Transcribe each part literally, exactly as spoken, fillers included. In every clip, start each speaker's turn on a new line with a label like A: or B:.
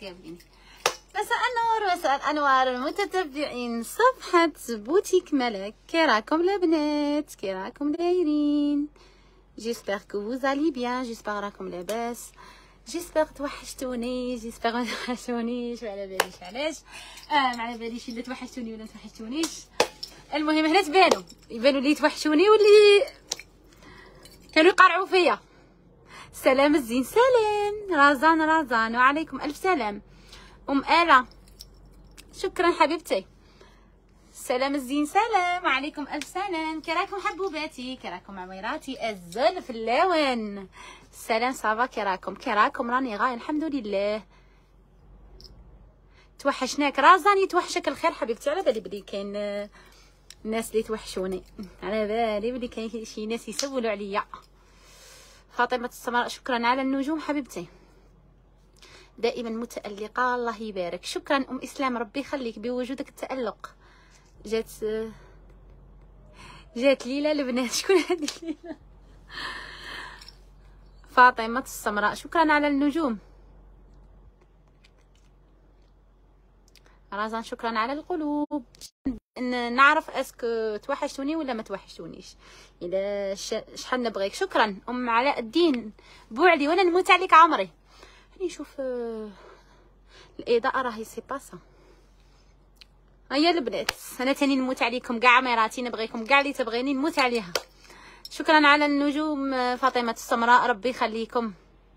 A: قابليني. مساء النور، مساء الانوار المتتبعين صفحة بوتيك ملك. كي راكم البنات؟ كي راكم دايرين؟ جيسبر كو فوز الي بيان، جيسبر راكم لاباس، جيسبر توحشتوني، جيسبر ما توحشتونيش، وعلى باليش علاش، اه ما على باليش الا توحشتوني ولا ما توحشتونيش. المهم هنا تبانوا، يبانوا اللي توحشوني واللي كانوا يقرعوا فيا. سلام الزين، سلام رازان، رازان وعليكم الف سلام. ام آلا شكرا حبيبتي. سلام الزين، سلام وعليكم الف سلام. كراكم حبوباتي، كراكم عميراتي الزل في اللون. سلام صافا، كراكم كراكم راني غايه الحمد لله. توحشناك رازان، يتوحشك الخير حبيبتي. على بالي بلي كاين الناس اللي توحشوني، على بالي بلي كاين شي ناس يسولوا عليا. فاطمه السمراء شكرا على النجوم حبيبتي، دائما متألقة الله يبارك. شكرا ام اسلام، ربي يخليك بوجودك التألق. جات جات ليلى البنات. شكون هذه ليلى؟ فاطمة السمراء شكرا على النجوم. رازان شكرا على القلوب. نعرف اسكو توحشتوني ولا ما توحشتونيش، اذا شحال نبغيك. شكرا ام علاء الدين بوعلي، وانا نموت عليك عمري. راني نشوف الاضاءه راهي سي باسا. هيا البنات انا تاني نموت عليكم كاع مراتي، نبغيكم كاع اللي تبغيني نموت عليها. شكرا على النجوم فاطمه السمراء، ربي يخليكم.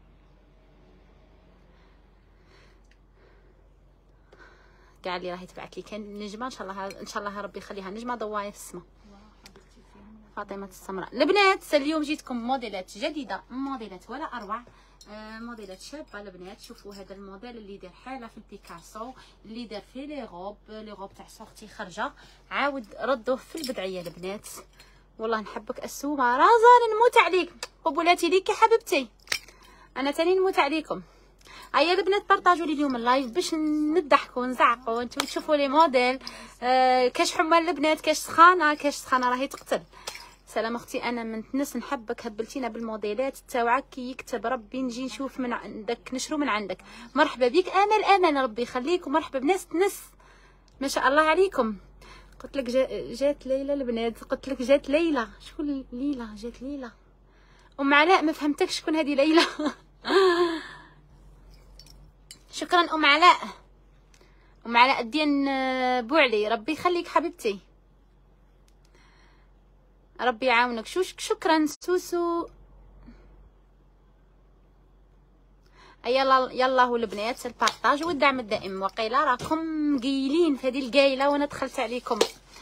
A: كاع اللي راهي تبعت لي كان نجمه، ان شاء الله ان شاء الله ربي يخليها نجمه ضوايه في السماء. فاطمه السمراء البنات اليوم جيتكم موديلات جديده، موديلات ولا اروع، آه موديلات شابه البنات. شوفوا هذا الموديل اللي دار حاله في البيكاسو، اللي دار في لي غوب، لي غوب تاع صورتي خارجه، عاود ردوه في البدعيه البنات. والله نحبك السومه رازان، نموت عليك قبولاتي ليكي حبيبتي، انا تاني نموت عليكم. هيا البنات بارطاجوا لي اليوم اللايف باش نضحكوا ونزعقوا، انتم تشوفوا لي موديل. آه كاش حمال البنات، كاش سخانه، كاش سخانه راهي تقتل. سلام اختي، انا من تنس نحبك، هبلتينا بالموديلات تاوعك كي يكتب ربي نجي نشوف من عندك، نشرو من عندك. مرحبا بك امل، امان ربي يخليك، ومرحبا بناس تنس ما شاء الله عليكم. قلت لك جا جات ليلى البنات، قلت لك جات ليلى. شكون ليلى؟ جات ليلى. ام علاء ما فهمتكش شكون هذه ليلى. شكرا ام علاء، ام علاء الدين بوعلي، ربي يخليك حبيبتي، ربي يعاونك. شو شكرا سوسو. يلا يلا هو البنات البارطاج والدعم الدائم. وقيلا راكم قايلين في هذه القايله وانا دخلت عليكم.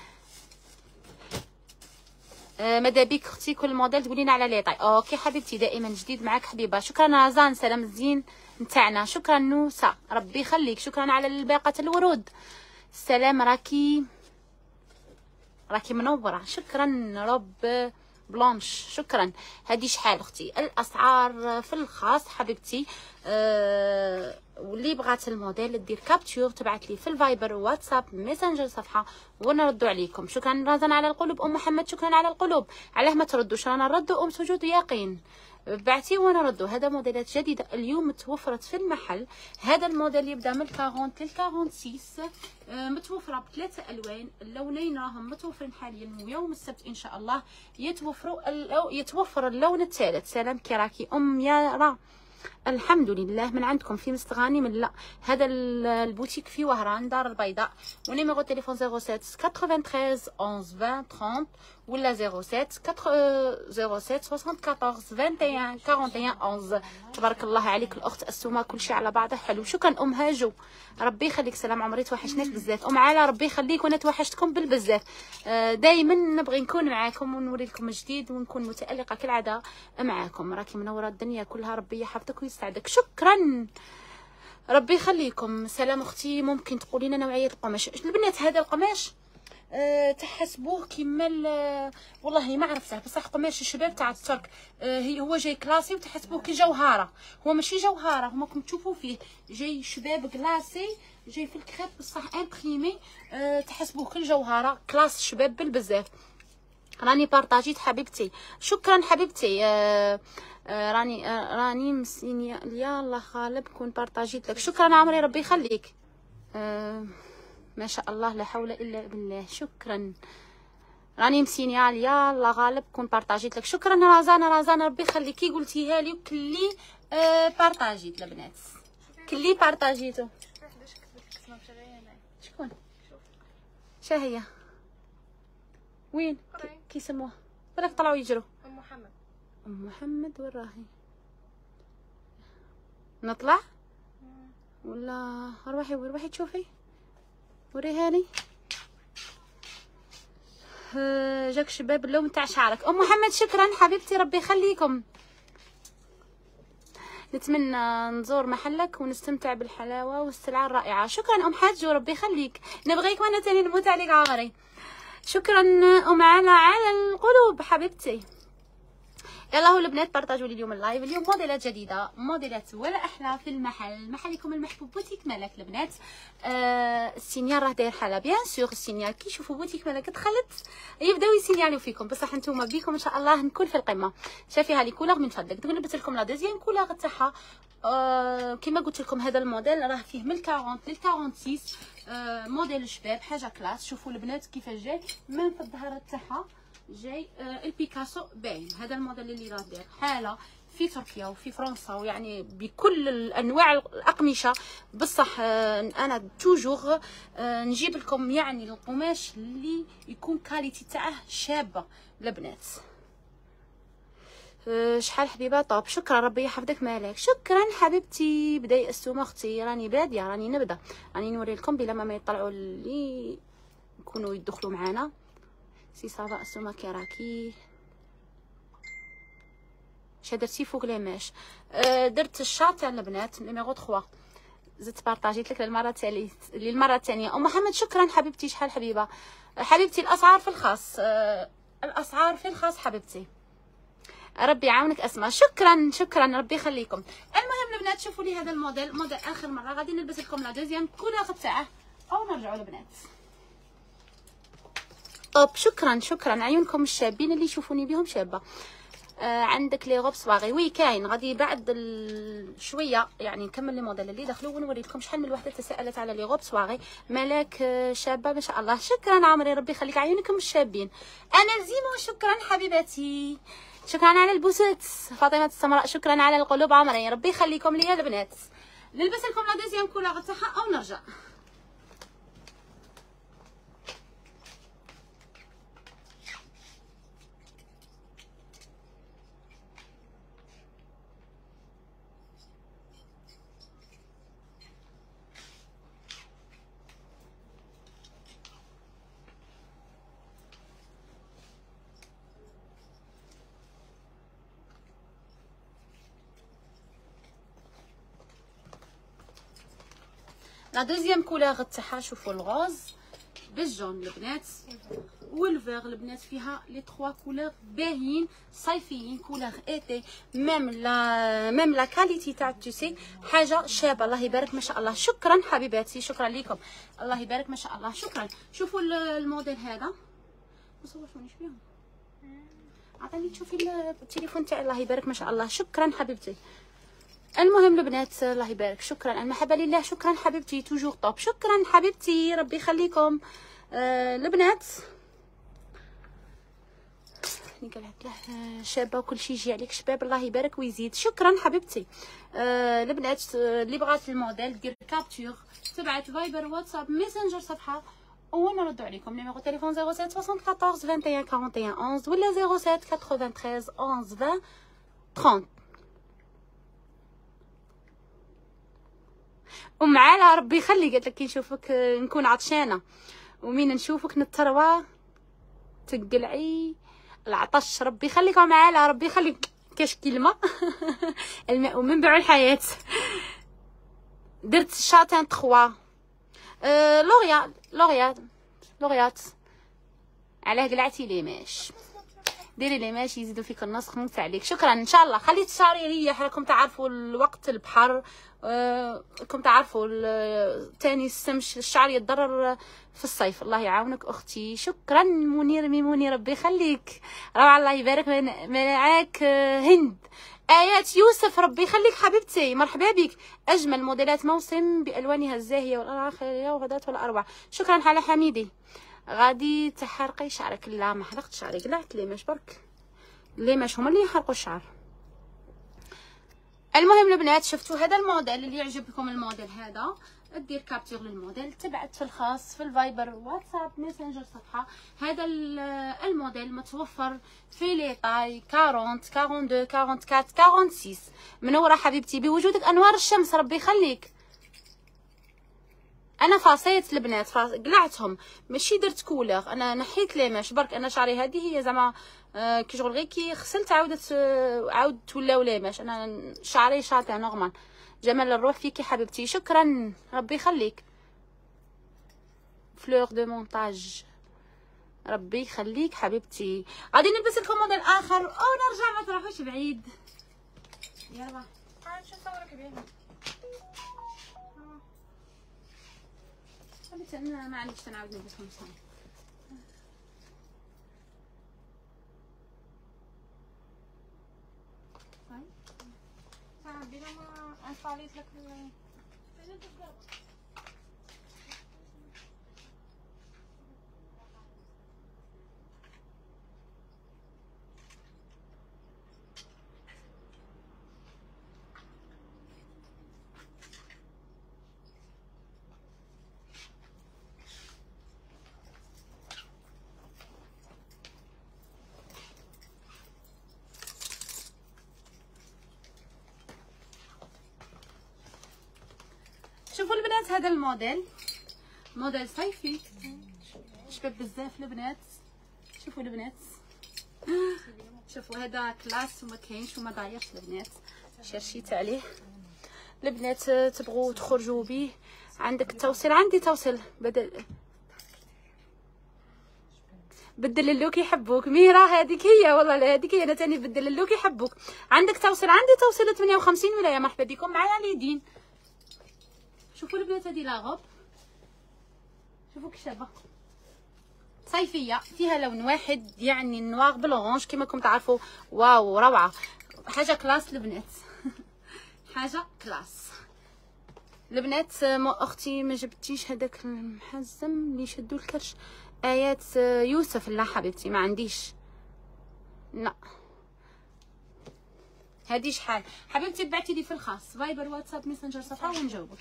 A: آه ماذا بيك اختي كل موديل تقولين على لي طاي. اوكي حبيبتي، دائما جديد معاك حبيبه. شكرا رزان، سلام الزين نتاعنا. شكرا نوسه، ربي يخليك. شكرا على الباقه الورود. السلام، راكي راكي منوره. شكرا رب بلانش، شكرا. هذه شحال اختي؟ الاسعار في الخاص حبيبتي. أه واللي بغات الموديل دير كابتور تبعت لي في الفايبر واتساب ميسنجر صفحه ونردوا عليكم. شكرا رازان على القلوب. ام محمد شكرا على القلوب. علاه ما تردوش، رانا نردوا ام سجود يقين، بعتي وانا ردوا. هذا موديلات جديده اليوم توفرت في المحل. هذا الموديل يبدا من أربعين لل ستة وأربعين، متوفره بثلاثه الوان، اللونين راهم متوفرين حاليا، ويوم السبت ان شاء الله يتوفروا يتوفر اللون الثالث. سلام كراكي ام يارا، الحمد لله. من عندكم في مستغانم؟ لا، هذا البوتيك في وهران دار البيضاء، ونيميرو تليفون صفر سبعة ثلاثة واحد واحد واحد واحد عشرين ثلاثين ولا صفر سبعة صفر سبعة أربعة واحد واحد واحد واحد أربعة واحد تبارك الله عليك الاخت السومه، كل شيء على بعضه حلو. شكرا ام هاجو، ربي يخليك. سلام عمري، توحشناك بزاف. ام علا ربي يخليك، وانا توحشتكم بالبزاف. دائما نبغي نكون معاكم ونوري لكم جديد ونكون متالقه كالعاده معاكم. راكي منوره الدنيا كلها، ربي يحفظك ويسعدك. شكرا ربي يخليكم. سلام اختي، ممكن تقولي لنا نوعيه القماش البنات؟ هذا القماش أه تحسبوه كيما والله ما عرفته، بصح قماش الشباب تاع الترك. أه هو جاي كلاسي وتحسبوه كي جوهره، هو ماشي جوهره، هما راكم تشوفوا فيه جاي شباب كلاسي، جاي في الكريب بصح امبريمي. أه تحسبوه كل جوهره كلاس شباب بالبزاف. راني بارطاجيت حبيبتي، شكرا حبيبتي. آه آه راني آه راني مسينيا يا الله غالب كون بارطاجيت لك. شكرا عمري ربي يخليك. آه ما شاء الله لا حول الا بالله. شكرا راني مسينيال يا الله غالب كون بارطاجيت لك. شكرا رزانه رزانه ربي يخليكي قلتيها لي وكلي آه بارطاجيت البنات كلي بارطاجيتو. شكون شا هي وين كي يسموها بالك طلعوا يجروا؟ ام محمد. ام محمد وين راهي؟ نطلع ولا روحي روحي تشوفي وريها لي. جاك شباب اللون تاع شعرك. ام محمد شكرا حبيبتي ربي يخليكم. نتمنى نزور محلك ونستمتع بالحلاوه والسلعه الرائعه. شكرا ام حاج وربي يخليك. نبغيك وانا تاني نموت عليك عمري. شكرا ام علا على القلوب حبيبتي. يلا هو البنات بارطاجوا لي اليوم اللايف. اليوم موديلات جديده، موديلات ولا احلى في المحل، محلكم المحبوب بوتيك ملك البنات. آه السينيال راه داير حاله بيان سور. السينيال كي يشوفوا بوتيك ملك دخلت يبداو يسينيالوا فيكم، بصح نتوما بيكم ان شاء الله نكون في القمه. شافيها لي كولور من فضلك. دوك نلبس لكم لا دوزيام كولور تاعها. آه كيما قلت لكم هذا الموديل راه فيه من أربعين لل ستة وأربعين. آه موديل شباب حاجه كلاس. شوفوا البنات كيفاش جاي من في الظهر تاعها جاي آه البيكاسو باين. هذا الموديل اللي راه داير حاله في تركيا وفي فرنسا ويعني بكل الانواع الاقمشه. بصح آه انا توجور آه نجيب لكم يعني القماش اللي يكون كاليتي تاعه شابه البنات. آه شحال حبيبه طاب. شكرا ربي يحفظك مالك. شكرا حبيبتي. بدا يأسوم اختي راني باديه راني نبدا راني نوري لكم بلا ما يطلعوا اللي يكونوا يدخلوا معانا. سي صافا اسوما كي راكي شا درتي فوق ليماش. أه درت الشاط تاع البنات نيميرو ثلاثة. زدت بارطاجيت لك للمره التاليه للمره الثانيه. ام محمد شكرا حبيبتي. شحال حبيبه حبيبتي. الاسعار في الخاص. أه الاسعار في الخاص حبيبتي. ربي يعاونك اسماء. شكرا شكرا ربي يخليكم. المهم البنات شوفوا لي هذا الموديل. موديل اخر مره غادي نلبس لكم لا دوزيام كولور تاعه او نرجعوا البنات. طب شكرا شكرا عيونكم الشابين اللي يشوفوني بهم شابه. آه عندك لي غوب صواغي وي كاين. غادي بعد شويه يعني نكمل لي موديل اللي دخلوا ونوري لكم. شحال من وحده تسالت على لي غوب صواغي ملاك آه شابه ما شاء الله. شكرا عمري ربي يخليك عيونكم الشابين. انا زيمو شكرا حبيباتي. شكرا على البوسات فاطمه السمراء. شكرا على القلوب عمري ربي يخليكم لي البنات. نلبس لكم لا دوزيام كولور تاعها او نرجع. لا دوزيام كولور تاعها شوفوا الغوز بالجون البنات والفيغ البنات. فيها لي ثلاثه كولور باهيين صيفيين كولور ايتي. ميم لا ميم لا كاليتي تاع التيسي حاجه شابه الله يبارك ما شاء الله. شكرا حبيباتي شكرا لكم الله يبارك ما شاء الله. شكرا. شوفوا الموديل هذا ما صورتونيش بهم. عطيني تشوفي التليفون تاعي الله يبارك ما شاء الله. شكرا حبيبتي. المهم البنات الله يبارك. شكرا المحبه لله. شكرا حبيبتي توجور طوب. شكرا حبيبتي ربي يخليكم. آه البنات قالت له شابه وكل شيء يجي عليك شباب الله يبارك ويزيد. شكرا حبيبتي. آه البنات اللي بغات الموديل دير كابتور تبعت فايبر واتساب ميسنجر صفحه ونردوا عليكم. نيميرو تليفون صفر سبعة أربعة أربعة واحد واحد أربعة واحد واحد واحد ولا صفر سبعة ثلاثة ثلاثة واحد واحد عشرة ثلاثين. ام علا ربي يخلي قالت لك كي نشوفك نكون عطشانه ومين نشوفك نتروى تقلعي العطش. ربي يخليك ام علا ربي يخليك. كاش كلمه الماء منبع الحياه. درت شاتين ثلاثة. أه لوريال لوريال لوريات علاه قلعتي لي ماش. ديري لي ماشي يزيدوا فيك النسخ موت عليك. شكرا ان شاء الله. خليت الشعر يريح، راكم تعرفوا الوقت البحر، آه، راكم تعرفوا تاني السمش الشعر يتضرر في الصيف. الله يعاونك اختي. شكرا منير ميموني ربي يخليك. روعه الله يبارك معاك. هند ايات يوسف ربي يخليك حبيبتي، مرحبا بك. اجمل موديلات موسم بالوانها الزاهيه والخيريه وغدات والاروع. شكرا حلا حميدي. غادي تحرقي شعرك؟ لا ما حرقت شعري، قلعت لي مش برك لي مش هما اللي يحرقوا الشعر. المهم البنات شفتوا هذا الموديل اللي يعجبكم، الموديل هذا دير كابتور للموديل، تبعت في الخاص في الفايبر واتساب ميسنجر صفحه. هذا الموديل متوفر في لي طاي أربعين اثنين وأربعين أربعة وأربعين ستة وستين. منوره حبيبتي بوجودك انوار الشمس ربي يخليك. انا فاصيت البنات فاص... قلعتهم ماشي درت كولور، انا نحيت لي ماش برك. انا شعري هذه هي زعما آه كي شغل غير كي غسلت عاودت آه عاودت ولاو لي ماش. انا شعري شاطع نورمال. جمال الروح فيكي حبيبتي. شكرا ربي يخليك. فلور دو مونتاج ربي يخليك حبيبتي. غادي نلبس لكم موديل اخر او نرجع ما تروحوش بعيد. يلا تعال نشوف صورك بيه. حبيت انا ما عنديش تنعاود نلبسهم صح. طيب تعال بلا ما انصاليت لك شوفوا البنات. هذا الموديل موديل صيفي شباب بزاف البنات. شوفوا البنات شوفوا هذا كلاس وما كاينش وما دايرش البنات. شرشيت عليه البنات تبغوا تخرجوا به. عندك التوصيل، عندي توصيل بدل بدل اللوك يحبوك. ميرا هذيك هي والله هذيك هي انا تاني بدل اللوك يحبوك. عندك توصيل، عندي توصيل ثمانية وخمسين ولايه. مرحبا بكم معايا اليدين. شوفوا البنات هذه لاغوب، شوفوا كي شابه صيفيه فيها لون واحد يعني نواغ بلونج كما راكم تعرفوا. واو روعه، حاجه كلاس البنات حاجه كلاس البنات. اختي ما جبتيش هذاك المحزم اللي يشدوا الكرش. ايات يوسف لا حبيبتي ما عنديش، لا هذه شحال حبيبتي. بعتي لي في الخاص فايبر واتساب ميسنجر صفحه ونجاوبك.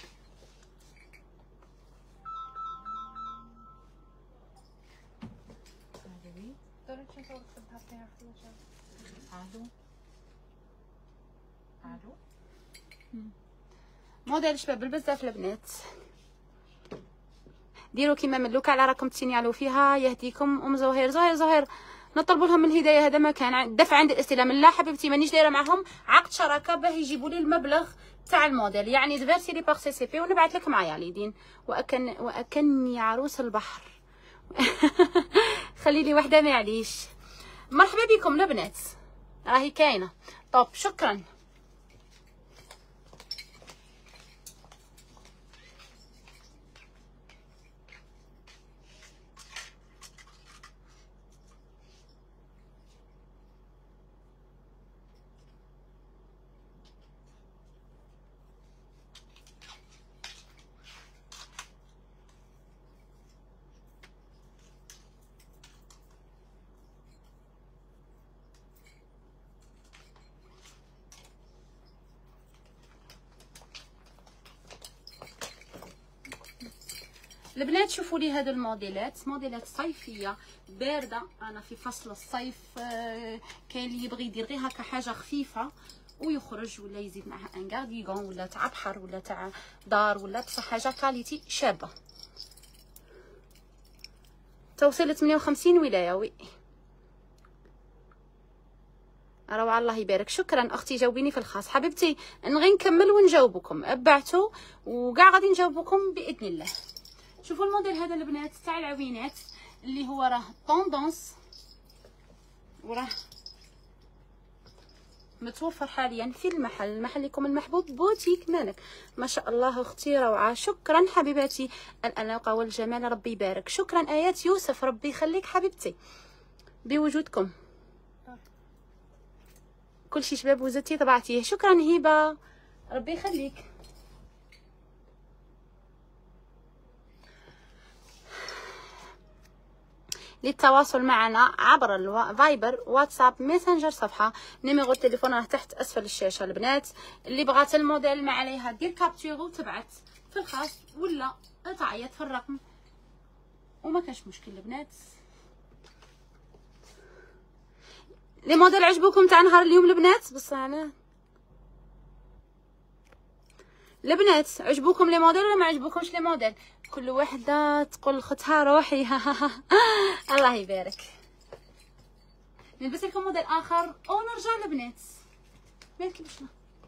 A: موديل شباب بزاف البنات. ديروا كيما ملوكه على راكم تسينيالو فيها. يهديكم ام زهير. زهير زهير نطلبوا لهم الهدايه. هذا ما كان دفع عند الاستلام. لا حبيبتي مانيش دايره معهم عقد شراكه باه يجيبوا لي المبلغ تاع الموديل، يعني دفيرسي لي باغ سي سي بي ونبعث لك معايا اليدين. واكن واكني عروس البحر خلي لي وحده معليش. مرحبا بكم البنات راهي كاينه. طب شكرا. البنات شوفوا لي هذو الموديلات، موديلات صيفيه بارده. انا في فصل الصيف كاين اللي يبغي يدير غير هكا حاجه خفيفه ويخرج ولا يزيد معها ان كارديغون ولا تاع بحر ولا تاع دار ولا بصح حاجه كاليتي شابه. توصيل ثمانية وخمسين ولايه. وي روعه الله يبارك. شكرا اختي جاوبيني في الخاص حبيبتي. نغي نكمل ونجاوبكم. ابعتوا وكاع غادي نجاوبكم باذن الله. شوفوا الموديل هذا البنات تاع العوينات اللي هو راه طوندونس وراه متوفر حاليا في المحل، محلكم المحبوب بوتيك مالك. ما شاء الله اختي روعه. شكرا حبيباتي، الاناقه والجمال ربي يبارك. شكرا ايات يوسف، ربي يخليك حبيبتي بوجودكم. كل شي شباب وزتي طبعتيه. شكرا هبه، ربي يخليك. للتواصل معنا عبر الفايبر، واتساب، ميسنجر، صفحه. نيميرو التليفون راه تحت اسفل الشاشه البنات. اللي بغات الموديل ما عليها دير كابتور وتبعت في الخاص ولا تعيط في الرقم وما كاش مشكل البنات. لي موديل عجبوكم تاع نهار اليوم البنات؟ بصح انا البنات عجبوكم لي موديل ولا ما عجبوكمش لي موديل؟ كل وحده تقول لختها روحي. الله يبارك. نلبس لكم موديل اخر او نرجع البنات مالك بشنا.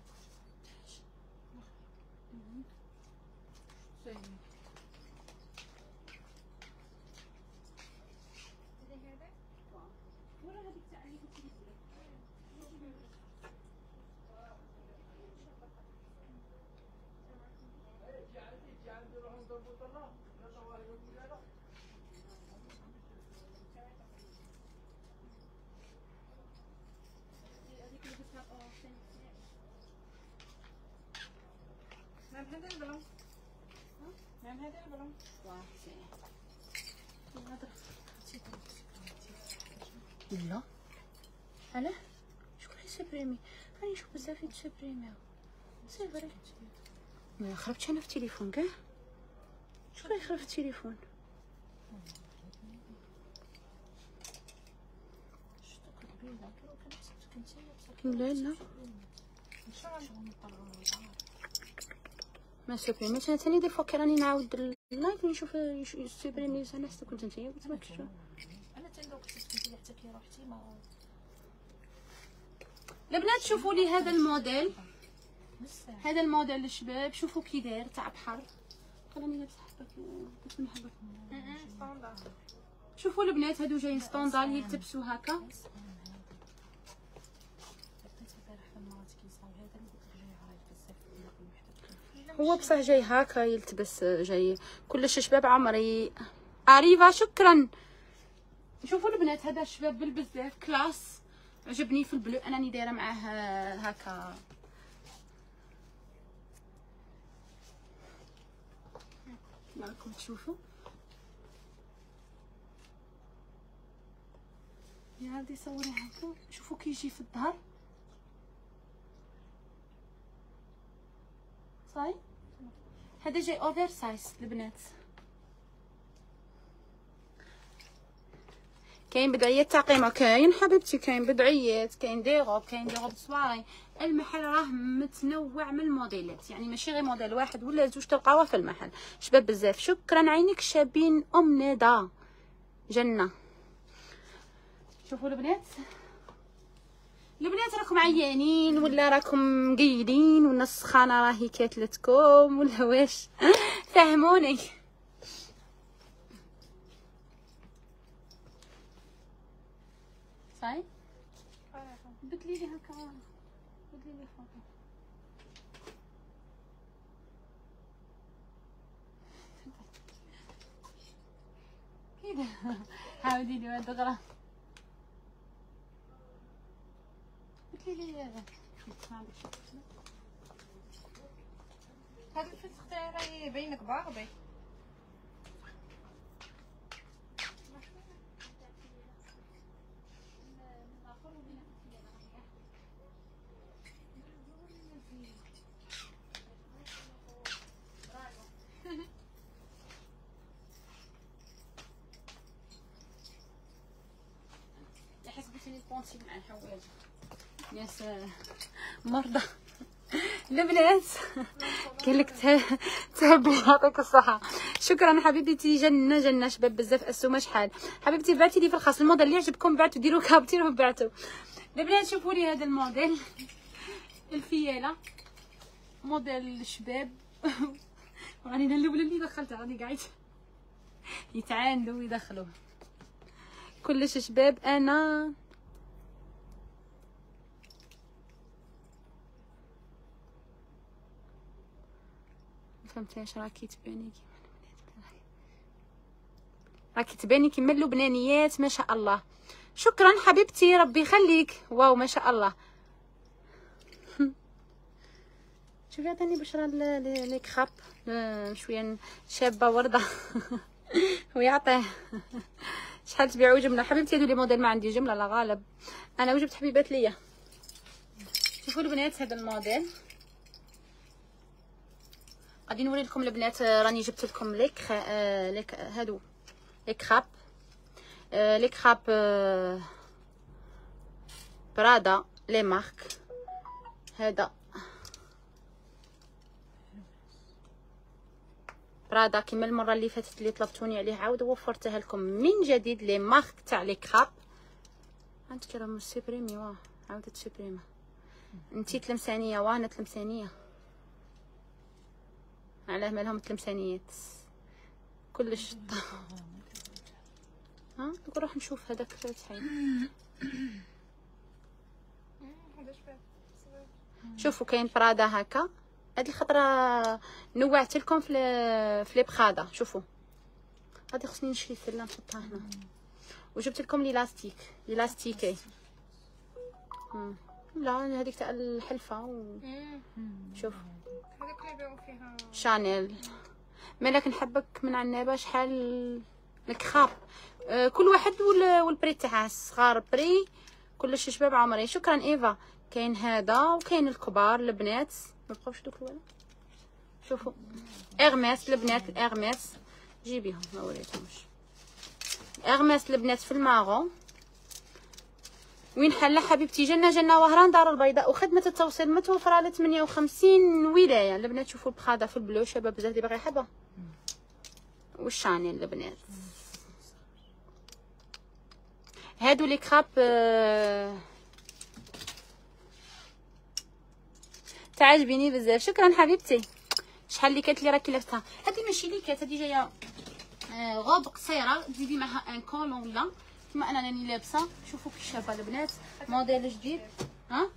A: لا علاه شكون يسبريمي؟ راني نشوف بزاف يتسبريميو سي فري. ما خربتش انا في التليفون كاع. شكون يخرب في التليفون؟ لا لا ما سوبريميش انا ثاني دي فوا كي راني نعاود اللايف نشوف سوبريمي. انا حتى كنت نتايا قلت ماكش انا حتى دوك كنت حتى كي روحتي ما. البنات شوفوا لي هذا الموديل، هذا الموديل الشباب شوفوا كي داير تاع بحر. راني لابسه حبه باش نحبك. شوفوا البنات هادو جايين ستوندار يلتبسوا هكا. هو بصح جاي هكا يلتبس، جاي كلش شباب عمري. اريفا شكرا. شوفوا البنات هذا الشباب بالبزاف كلاس، عجبني في البلو. انني دايره معاه هكا راكم تشوفوا. يا هادي صوري هكا. شوفوا كي يجي في الظهر صاي. هذا جاي اوفر سايز البنات. كاين بدعيات تاع قيمه، كاين حبيبتي كاين بدعيات، كاين دي روب، كاين دي روب سواري. المحل راه متنوع من الموديلات، يعني ماشي غير موديل واحد ولا زوج تلقاوها في المحل. شباب بزاف شكرا. عينيك شابين ام ندى جنه. شوفوا البنات، البنات راكم عيانين ولا راكم مقيدين ولا السخانه راهي كاتلتكم ولا واش؟ فهموني. صاي بدلي لي هكا، بدلي لي فوطو. كده عاودي لي واحد دغرا. بدلي لي هذا
B: هذا الفسخ تاعي راهي باينك باغبي.
A: حسبتني البونسي مع الحوايج ناس مرضى. البنات قال لك تهبي يعطيك الصحه. شكرا حبيبتي جنه جنه. شباب بزاف السومه شحال حبيبتي. بعتي لي في الخاص الموديل اللي يعجبكم بعتوا ديروا كابتير وبعتوا. البنات شوفوا لي هذا الموديل الفياله، موديل الشباب. راني انا الاولى اللي دخلتها، راني قاعد يتعاندوا ويدخلوا كلش شباب. انا فهمتيش راكي تباني كيما راكي تباني كيما اللبنانيات ما شاء الله. شكرا حبيبتي ربي يخليك. واو ما شاء الله. شوفي عطاني بشرى لي كراب شويه شابه ورده ويعطيه. شحال تبيعوا جمله حبيبتي؟ هادو لي موديل ما عندي جمله لا غالب، انا وجبت حبيبات ليا. شوفوا البنات هذا الموديل غادي نوري لكم البنات. راني جبت لكم ليك آه ليك هادو لي كراب آه لي كراب آه برادا لي مارك. هذا برادا كيما المره اللي فاتت اللي طلبتوني عليه عاود وفرتها لكم من جديد لي مارك تاع لي كراب. عندك راه سوبريمي واه عاودت سوبريمه. انتي تلمسانيه وانا تلمسانيه علاه مالهم تلمسانيات كلش. ها نروح نشوف هذاك تاعي. شوفوا كاين برادا هكا. هذه الخطره نوعت لكم في في لي بخادا. شوفوا غادي خصني نشري سله نحطها هنا. وجبت لكم لي لاستيك لي لاستيكي. لا هذيك تاع الحلفه و... شوف
B: هذيك اللي يبيعوا فيها
A: شانيل. مالك نحبك من عنابه شحال الكراب. آه كل واحد والبري تاعها صغار بري كلش شباب عمري. شكرا ايفا. كاين هذا وكاين الكبار البنات ما بقاوش دوك الولا. شوفوا اغماس البنات الاغماس جيبيهم ما وريتهمش. اغماس البنات في الماغون. وين حله حبيبتي؟ جنة جنة وهران دار البيضاء. وخدمة التوصيل متوفرة ل ثمانية وخمسين ولاية. البنات شوفوا البخاده في البلو شباب بزاف اللي باغي يحبها. والشانيل البنات هادو لي كراب آه... تعجبيني بزاف. شكرا حبيبتي. شحال اللي كانت لي راكي لابسها. هذه ماشي ليكات هذه جايه آه غوب قصيره تزيدي معها ان كولون ولا كما انا راني لابسه. شوفوا كي شابه البنات موديل جديد. ها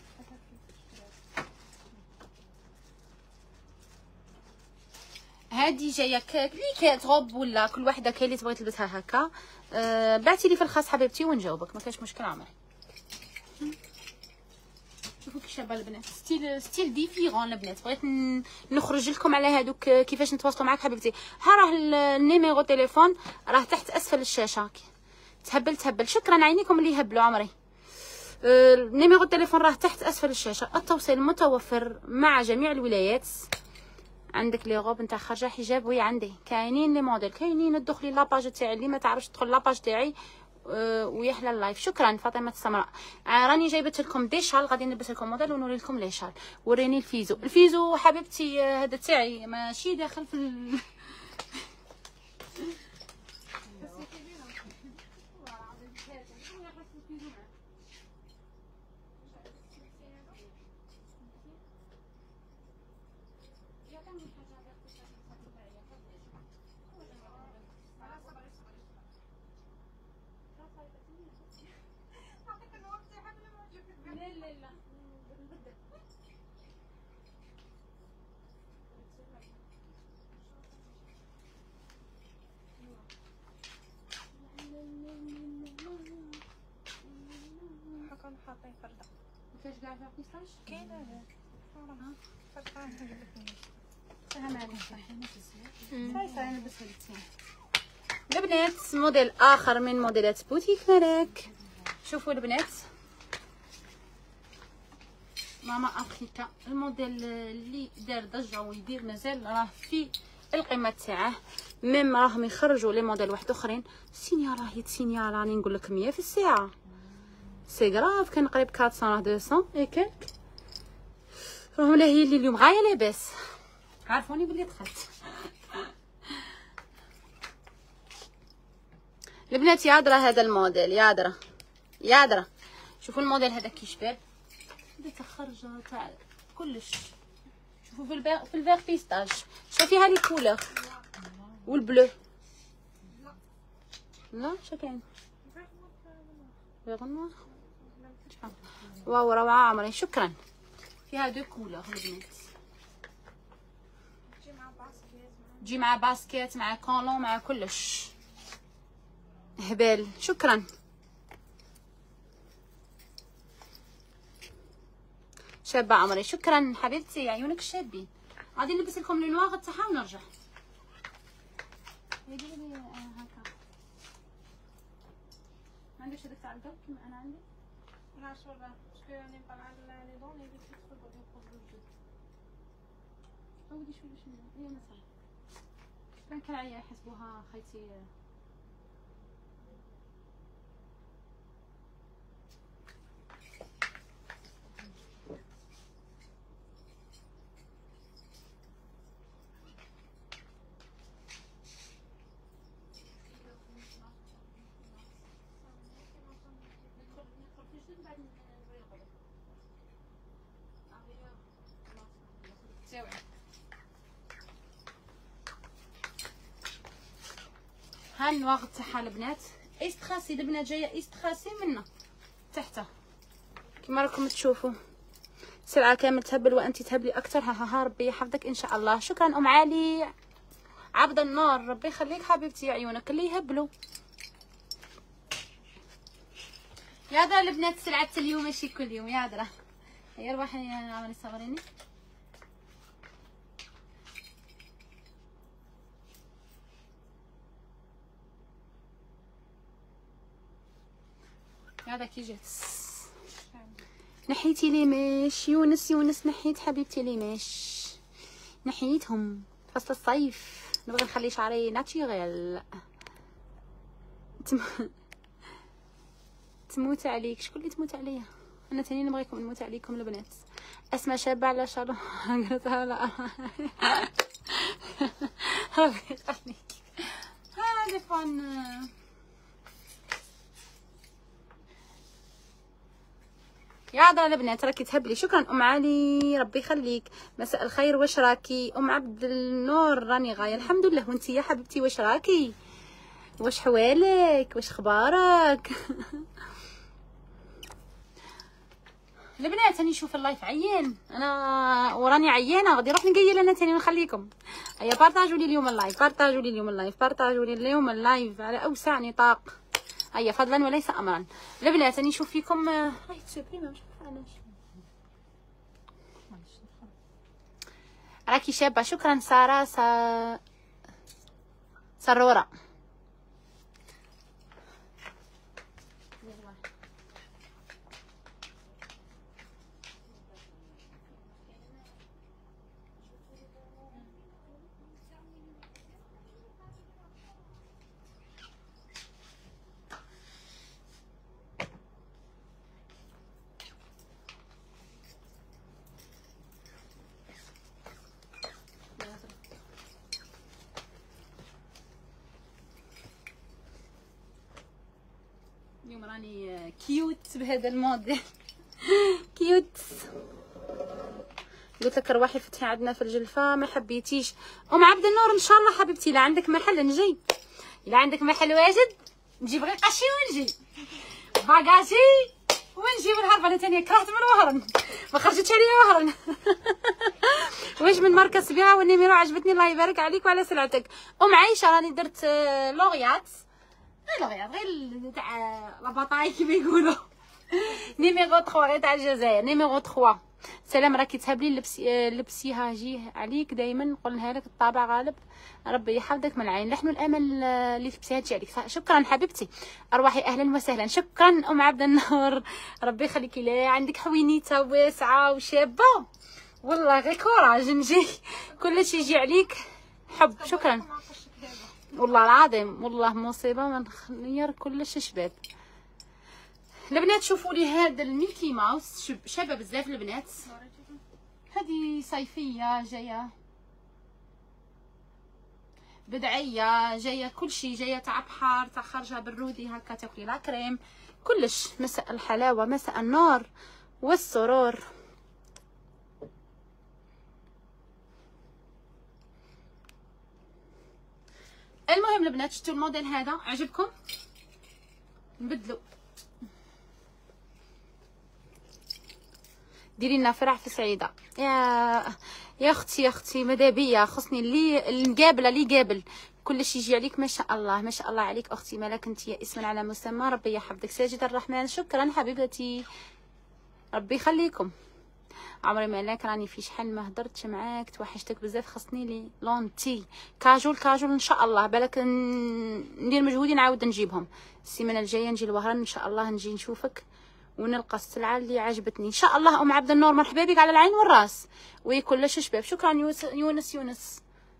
A: هادي جايه كليكات غوب ولا كل وحده كاين اللي تبغي تلبسها هكا. أه بعتي لي في الخاص حبيبتي ونجاوبك ما كاينش مشكل عمري. شوفوا كي شابه البنات ستيل ستيل ديفيرون البنات. بغيت نخرج لكم على هادوك كيفاش نتواصلوا معاك حبيبتي. ها راه النيميرو تليفون راه تحت اسفل الشاشه. تهبل تهبل. شكرا عينيكم اللي يهبلوا عمري. أه نيميرو التليفون راه تحت اسفل الشاشه. التوصيل متوفر مع جميع الولايات. عندك لي غوب نتاع خارجه حجاب. وي عندي كاينين لي موديل كاينين. تدخلي لاباج تاعي اللي ما تعرفش تدخل لاباج تاعي أه ويحلى اللايف. شكرا فاطمه السمراء. راني جايبت لكم دي شال غادي نلبس لكم موديل ونوري لكم لي شال. وريني الفيزو. الفيزو حبيبتي هذا تاعي ماشي داخل في ال...
B: حكم حاطين فرده
A: كاش كاع فيها بيستاش
B: كاين هذا ها فرده عجبتني.
A: فهم عليك صاي صاي نلبسها لك. البنات موديل اخر من موديلات بوتيك ملاك. شوفوا البنات ماما افريكا. الموديل اللي دار ضجه ويدير مازال راه في القيمه تاعه. ميم راهم يخرجوا لي موديل واحد اخرين. سينيا راهي سينيا راني نقول لك مية في الساعه. سي غراف كان قريب أربعمية مئتين اي كالك. راهم لا هي اللي اليوم غايه لاباس. عارفوني بلي دخلت. البنات يادرا هذا الموديل يادرا يادرا. شوفوا الموديل هذا كي شباب بدات خرجه تاع كلش. شوفوا في البيغ في الفيغ بيستاج. شوفيها لي كولور والبلو. لا شا كاين فيغ نوار. واو روعه عمري. شكرا. فيها دو كولور البنات.
B: تجي مع
A: تجي مع باسكيت مع كولون مع كلش. هبال شكرا. شابة عمري شكرا حبيبتي، عيونك شابين. غادي نلبس لكم النواغ تاعها ونرجع. يدير لي هكا. ما عندكش هذاك تاع القلب كيما انا عندي؟
B: لا شغل باسكو راني طالعه لي دون لي بيت تدخل يخرج الجو.
A: ودي شويه شنو هي مثلا كان كنعيا يحسبوها خيتي. ها النواغ تاعها البنات ايستخاسي. البنات جايه ايستخاسي منا تحتها كما راكم تشوفوا. سلعه كامل تهبل وانت تهبلي اكثر. ها ها, ها ربي يحفظك ان شاء الله. شكرا ام علي عبد النور، ربي يخليك حبيبتي، عيونك اللي يهبلوا. يا درا البنات سلعه اليوم ماشي كل يوم يا درا. هيا روحي عملي صوريني. هذا كي جات نحيتي لي ماش يونس يونس نحيت حبيبتي لي ماش نحيتهم. فصل الصيف نبغي نخلي شعري ناتشيغيل. تم... تموت عليك. شكون اللي تموت عليا؟ انا تاني نبغيكم نموت عليكم البنات. اسماء شابه على شالو قلتها لا. ربي يخليك. هذا فن يا عذرا البنات راكي تهبلي. شكرا ام علي ربي يخليك. مساء الخير واش راكي؟ ام عبد النور راني غايه الحمد لله. وانتي يا حبيبتي واش راكي؟ واش حوالك؟ واش خبارك؟ البنات راني نشوف اللايف عيان انا وراني عيانه. غادي نروح نقيل انا تاني ونخليكم. هيا بارطاجوا لي اليوم اللايف، بارطاجوا لي اليوم اللايف، بارطاجوا لي اليوم اللايف على اوسع نطاق. هيا فضلا وليس امرا. البنات راني نشوف فيكم. هاي تسوبريمه مش عارفه راكي شابه. شكرا ساره س... سروره. اليوم راني كيوت بهذا الموديل. كيوت. قلت لك روحي فتحي عندنا في الجلفه ما حبيتيش. ام عبد النور ان شاء الله حبيبتي الا عندك محل نجي، الا عندك محل واجد نجيب غير قشي ونجي باكاجي ونجيب الهربه. انا ثاني كرهت من وهرن ما خرجتش عليا وهرن. واش من ماركه سبيعه والنيميرو عجبتني الله يبارك عليك وعلى سلعتك. ام عايشه راني درت لوغيات غير لوغيات غير تاع لاباطاي كيما يقولوا. نيميرو ثلاثة غير تاع الجزائر. نيميرو ثلاثة. سلام راكي تهبلي لبسي لبسيها جيه عليك دائما نقولها لك الطابع غالب. ربي يحفظك من العين. لحن الامل اللي تلبسيها تجي عليك. شكرا حبيبتي ارواحي اهلا وسهلا. شكرا ام عبد النور ربي يخليكي لي. عندك حوينيته واسعه وشابه والله غير كوراج نجي كلشي يجي عليك حب. شكرا والله العظيم والله مصيبه ما نخير كلش شباب. البنات شوفوا لي هذا الميكي ماوس شابه بزاف البنات. هذه صيفيه جايه بدعيه جايه كلشي جايه تاع بحر تاع خارجه بالرودي هكا تاكلي لا كريم كلش. مساء الحلاوه مساء النور والسرور. المهم البنات شفتوا الموديل هذا عجبكم نبدلو. ديري لنا فرح في سعيده. يا يا اختي يا اختي ماذا بيا خصني اللي المقابله اللي قابل كلشي يجي عليك ما شاء الله ما شاء الله عليك اختي مالك انت يا اسم على مسمى. ربي يحفظك ساجد الرحمن. شكرا حبيبتي ربي يخليكم. عمري مالك راني في شحال ما هضرتش معاك توحشتك بزاف. خصني لي لونتي كاجول كاجول ان شاء الله. بالك ندير مجهودي نعاود نجيبهم السيمانه الجايه. نجي لوهران ان شاء الله نجي نشوفك ونلقى السلعه اللي عجبتني ان شاء الله. ام عبد النور مرحبا بك على العين والراس وكلش شباب. شكرا يونس يونس.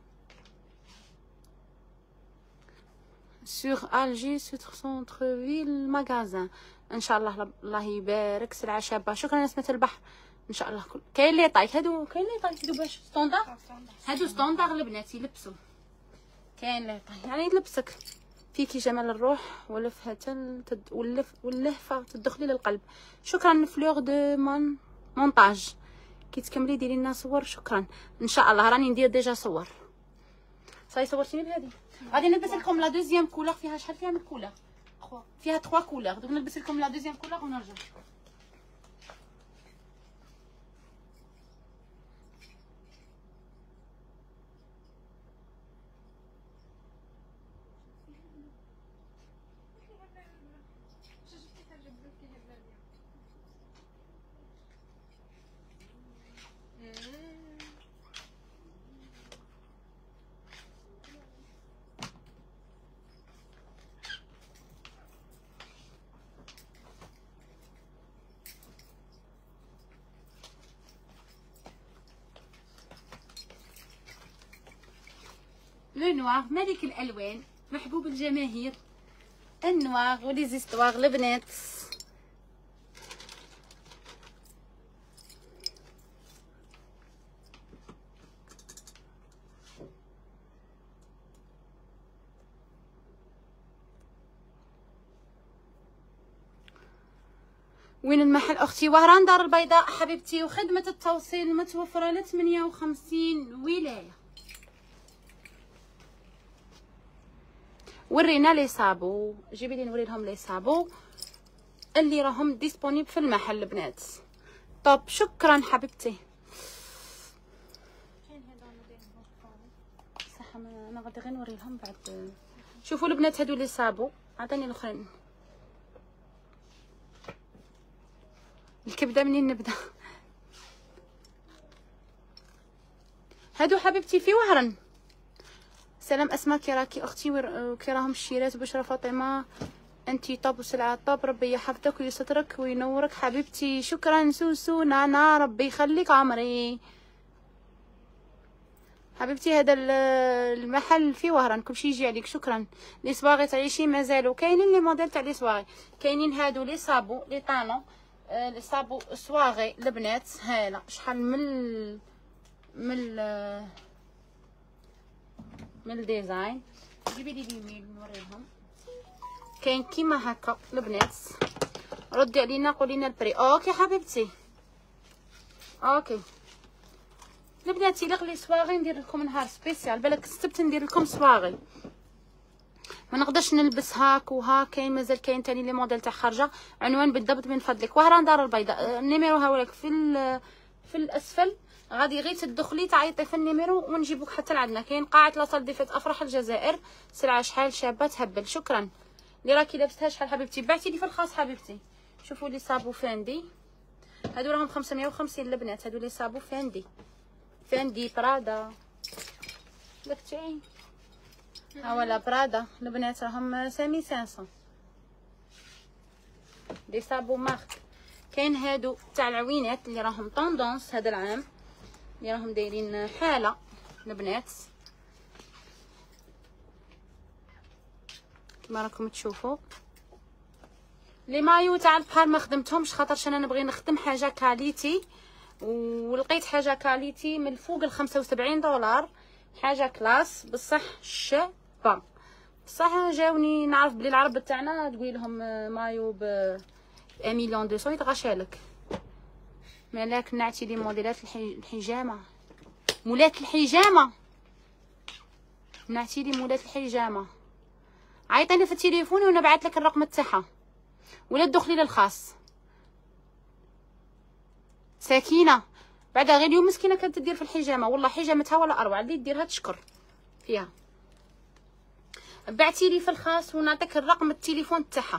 A: سور الجي سوتر سونتر فيل ماغازان ان شاء الله. الله يبارك سلعه شابه. شكرا نسمه البحر ان شاء الله. كل كاين لي طاي هادو كاين لي طاي هادو باش ستوندار هادو ستوندار البنات يلبسوا. كاين لي طاي يعني يلبسك فيكي جمال الروح ولفها تد ولف واللهفه تدخلي للقلب. شكرا فلور دو مون مونتاج كي تكملي ديري لنا صور. شكرا ان شاء الله راني ندير ديجا صور. صاي صورتيني بهذه. غادي نلبس لكم لا دوزيام كولور. فيها شحال فيها من كولور فيها ثلاثة كولور. دوك نلبس لكم لا دوزيام كولور ونرجع. لو نوار ملك الالوان محبوب الجماهير. النوار ولي زيستوار البنات. وين المحل اختي؟ وهران دار البيضاء حبيبتي. وخدمه التوصيل متوفره ل ثمانية وخمسين ولايه. ورينا لي صابو. جيبي لي نوري لهم لي صابو اللي راهم ديسپونيبل في المحل البنات. طب شكرا حبيبتي. صح انا غادي غير نوري لهم بعد. شوفوا البنات هادو لي صابو. عطيني الاخرين. الكبده منين نبدا؟ هادو حبيبتي في وهران. سلام اسماء كي راكي اختي وكي راهم الشيرات. بشرى فاطمه انتي طاب وسلعه طاب. ربي يحفظك ويسترك وينورك حبيبتي. شكرا سوسو نانا ربي يخليك عمري حبيبتي. هذا المحل في وهران كلشي يجي عليك. شكرا. لي صباغي تعيشي مازالوا كاينين لي موديل تاع لي صباغي. كاينين هادو لي صابو لي طانو لي صابو صواغي البنات. هالا شحال من من من الديزاين. جيبي لي اليمين نوريهم. كاين كيما هكا البنات. ردي علينا قولي لنا البري. اوكي حبيبتي اوكي البنات. يليق لي صواغي ندير لكم نهار سبيسيال. بالك السبت ندير لكم صواغي ما نقدرش نلبس هاك وهاك. كاين مازال كاين تاني لي موديل تاع خارجه. عنوان بالضبط من فضلك وهران دار البيضاء. النيميرو هاولك في في الاسفل. غادي غير تدخلي تعيطي في النيميرو ونجيبوك حتى لعندنا. كاين قاعه لاصال ديفيت افراح الجزائر. سلعه شحال شابه تهبل. شكرا. اللي راكي لابستها شحال حبيبتي؟ بعتي لي في الخاص حبيبتي. شوفوا لي صابو فاندي هادو راهم خمسمية وخمسين البنات. هادو لي صابو فاندي فاندي برادا. لكتي ها ولا برادا البنات راهم سامي خمسمية. لي صابو مارك. كاين هادو تاع العوينات اللي راهم طوندونس هذا العام اللي راهم دايرين حاله البنات كما راكم تشوفوا. لي مايو تاع البحر ما خدمتهمش خاطرش انا نبغي نخدم حاجه كاليتي. ولقيت حاجه كاليتي من فوق ال خمسة وسبعين دولار. حاجه كلاس بصح شابه. بصح جاوني نعرف بلي العرب تاعنا تقولي لهم مايو ب واحد مليون ومئتين يتغشالك. مالك نعتي لي موديلات الحجامه مولات الحجامه. نعتي لي مولات الحجامه. عيطيني في التليفون ونبعث لك الرقم تاعها ولا تدخلي للخاص. سكينه بعدا غير اليوم مسكينه كانت تدير في الحجامه، والله حجامتها ولا اروع، اللي ديرها تشكر فيها. بعتي لي في الخاص ونعطيك الرقم التليفون تاعها.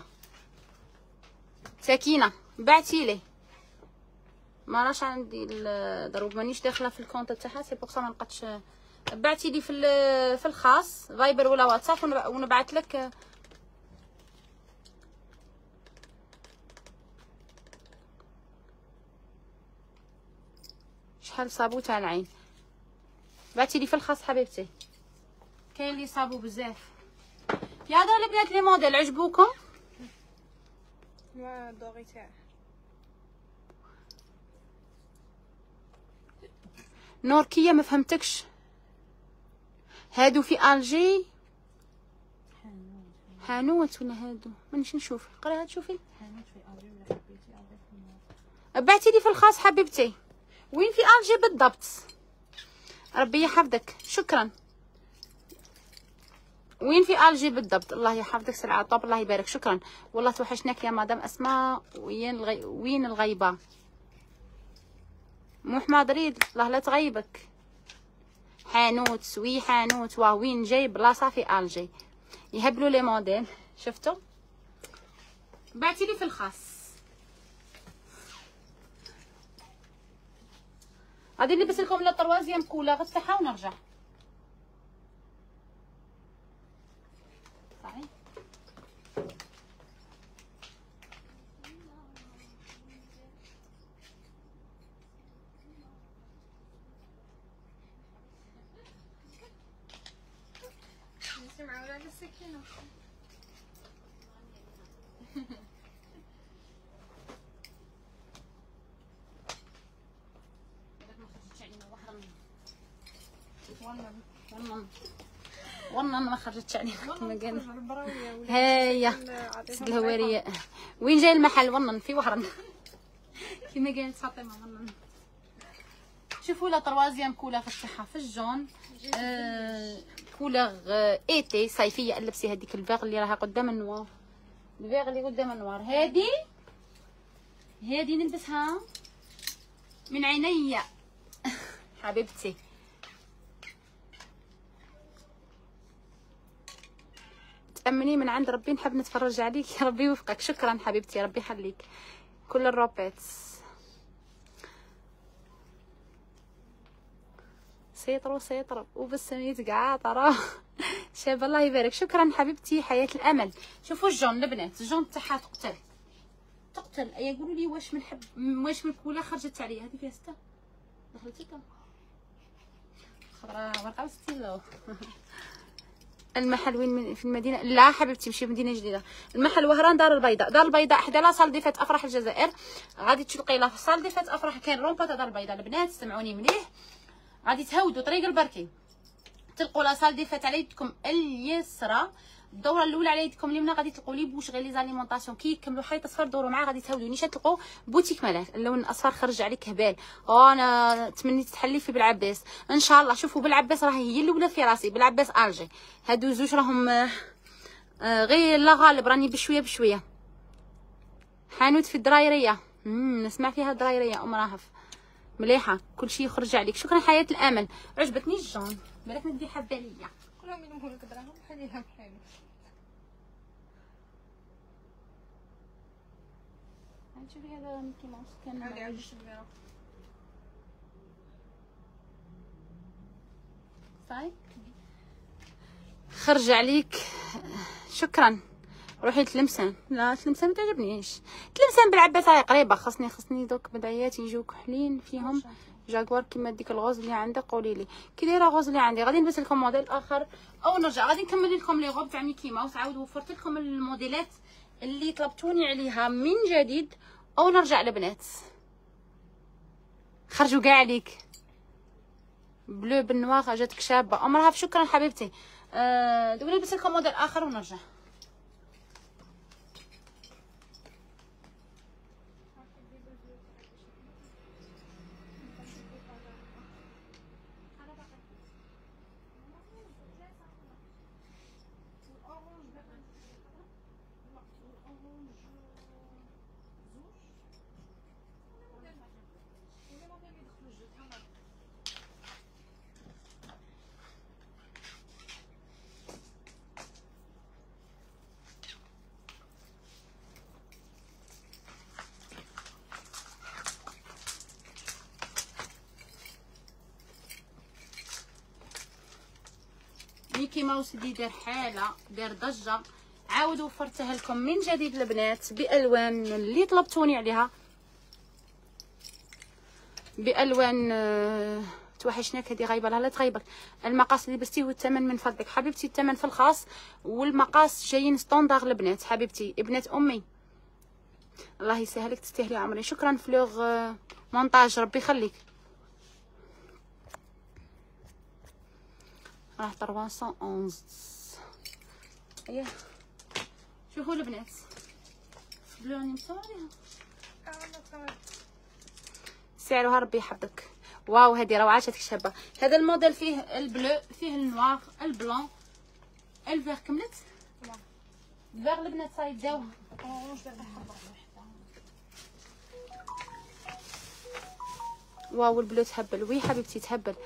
A: سكينه بعتي لي، ما راش عندي دروك مانيش داخله في الكونت تاعها، سي بوغ سا ما لقيتش. بعتي لي في في الخاص فايبر ولا واتساب ونبعث لك. شحال صابو تاع العين؟ بعتي لي في الخاص حبيبتي، كاين اللي صابو بزاف. يا هذا البنات لي موديل عجبوكم؟
B: ما دوغي تاعه
A: نوركيه ما فهمتكش. هادو في الجي حانوت ولا هادو مانيش نشوف. قري هاد شوفي
B: حانوت في الجي ولا حبيتي او
A: بعتي لي في الخاص حبيبتي. وين في الجي بالضبط؟ ربي يحفظك. شكرا. وين في الجي بالضبط؟ الله يحفظك سلعة طاب الله يبارك. شكرا والله توحشناك يا مدام اسماء. وين الغي... وين الغيبه؟ مو حماضريد الله لا تغيبك. حانوت سوي حانوت وين جاي بلاصه في الجي يهبلوا لي موديل. شفتوا؟ بعتي لي في الخاص. غادي نلبس لكم لا طروازيام كولا غتاعها ونرجع. صحيح
B: نسمع ولا السكينه
A: ونن ونن ما خرجتش علينا كما قال. هيا سد الهواريه. وين جاي المحل؟ ونن في وهران كما قالت فاطمه. ونن شوفوا لا طروازيام كولر تاعها في الجون. آه كولر آه ايتي صيفيه. لبسي هذيك الفيغ اللي راها قدام النوار، الفيغ اللي قدام النوار. هذه هذه نلبسها من عينيا حبيبتي. تأمني من عند ربي نحب نتفرج عليك. يا ربي يوفقك. شكرا حبيبتي ربي يخليك. كل الروبات سيطروا سيطروا وبالسميت كاع طرا شاب الله يبارك. شكرا حبيبتي حياة الامل. شوفوا الجون البنات، الجون تاعها تقتل تقتل. يقولوا لي واش من حب واش من كولا خرجت عليا. هذه فيها ستة دخلت ستة خضراء ورقه وستيلو. المحل وين من في المدينه؟ لا حبيبتي مشي مدينه جديده. المحل وهران دار البيضاء. دار البيضاء حدا لا صال ديفات افراح الجزائر. غادي تلقي لا في صال ديفات افراح. كاين رومبا تاع دار البيضاء. البنات سمعوني مليح، غادي تهودوا طريق البركي تلقوا لا صال ديفات على يدكم اليسرى. الدوره الاولى على يدكم اليمنى غادي تلقوا لي بوش غير لي زاليمونطاسيون. كي يكملوا حيط اصفر دوروا معاه غادي تهودوا نيشان تلقوا بوتيك ملاك. اللون الاصفر خرج عليك هبال. او انا تمنيت تحلي في بالعباس ان شاء الله. شوفوا بالعباس راهي هي الاولى في راسي. بالعباس الجي هادو زوج راهم آه آه غير لا غالب راني بشويه بشويه. حانوت في الدرايريه. امم نسمع فيها الدرايريه ام راهف مليحه. كلشي يخرج عليك. شكرا حياه الامل. عجبتني الجون بالك ندي حبه ليا
B: كلهم يلموا لك دراهم خليها بحالك.
A: شوفي هذا ميكي ماوس كان
B: عاودي عاودي شوفي
A: صاي خرج عليك. شكرا. روحي تلمسان. لا تلمسان ما تعجبنيش. تلمسان بالعباس راهي قريبه. خاصني خاصني دوك بدايات يجيو كحلين فيهم جاكوار كيما ديك الغوز اللي عندك. قولي لي كي دايره غوز اللي عندي. غادي نلبس لكم موديل اخر او نرجع. غادي نكمل لكم لي غوب تاع ميكي ماوس. عاود وفرت لكم الموديلات اللي طلبتوني عليها من جديد او نرجع البنات. خرجوا كاع عليك بلو بالنواغ جاتك شابه عمرها. شكرا حبيبتي. أه دوك نلبس لكم موديل اخر ونرجع. ماوس اللي دار حاله دار ضجه، عاود وفرتها لكم من جديد البنات بالوان اللي طلبتوني عليها، بالوان آه توحشناك هذه غايبه لها لا تغيبك. المقاس اللي لبستيه والثمن من فضلك حبيبتي، الثمن في الخاص والمقاس جايين ستوندار البنات حبيبتي ابنه امي. الله يسهلك تستاهلي عمري. شكرا فلوغ آه مونتاج ربي يخليك. راه ثلاثمية وأحد اييه شوفوا البنات بلوني مصوريها سعرها ربي يحفظك. واو هذه روعه شاتك شابه. هذا الموديل فيه البلو فيه النوار البلون الفيغ كملت الفيغ البنات صايداو واو البلو تهبل. وي حبيبتي تهبل.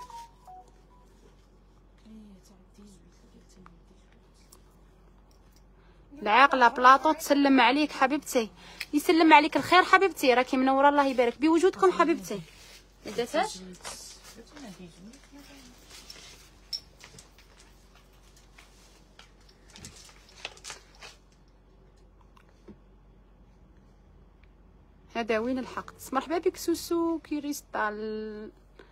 A: العاقله بلاطو تسلم عليك حبيبتي، يسلم عليك الخير حبيبتي، راكي منوره الله يبارك بوجودكم حبيبتي. بداتاش هذا وين الحق. مرحبا بك سوسو كريستال.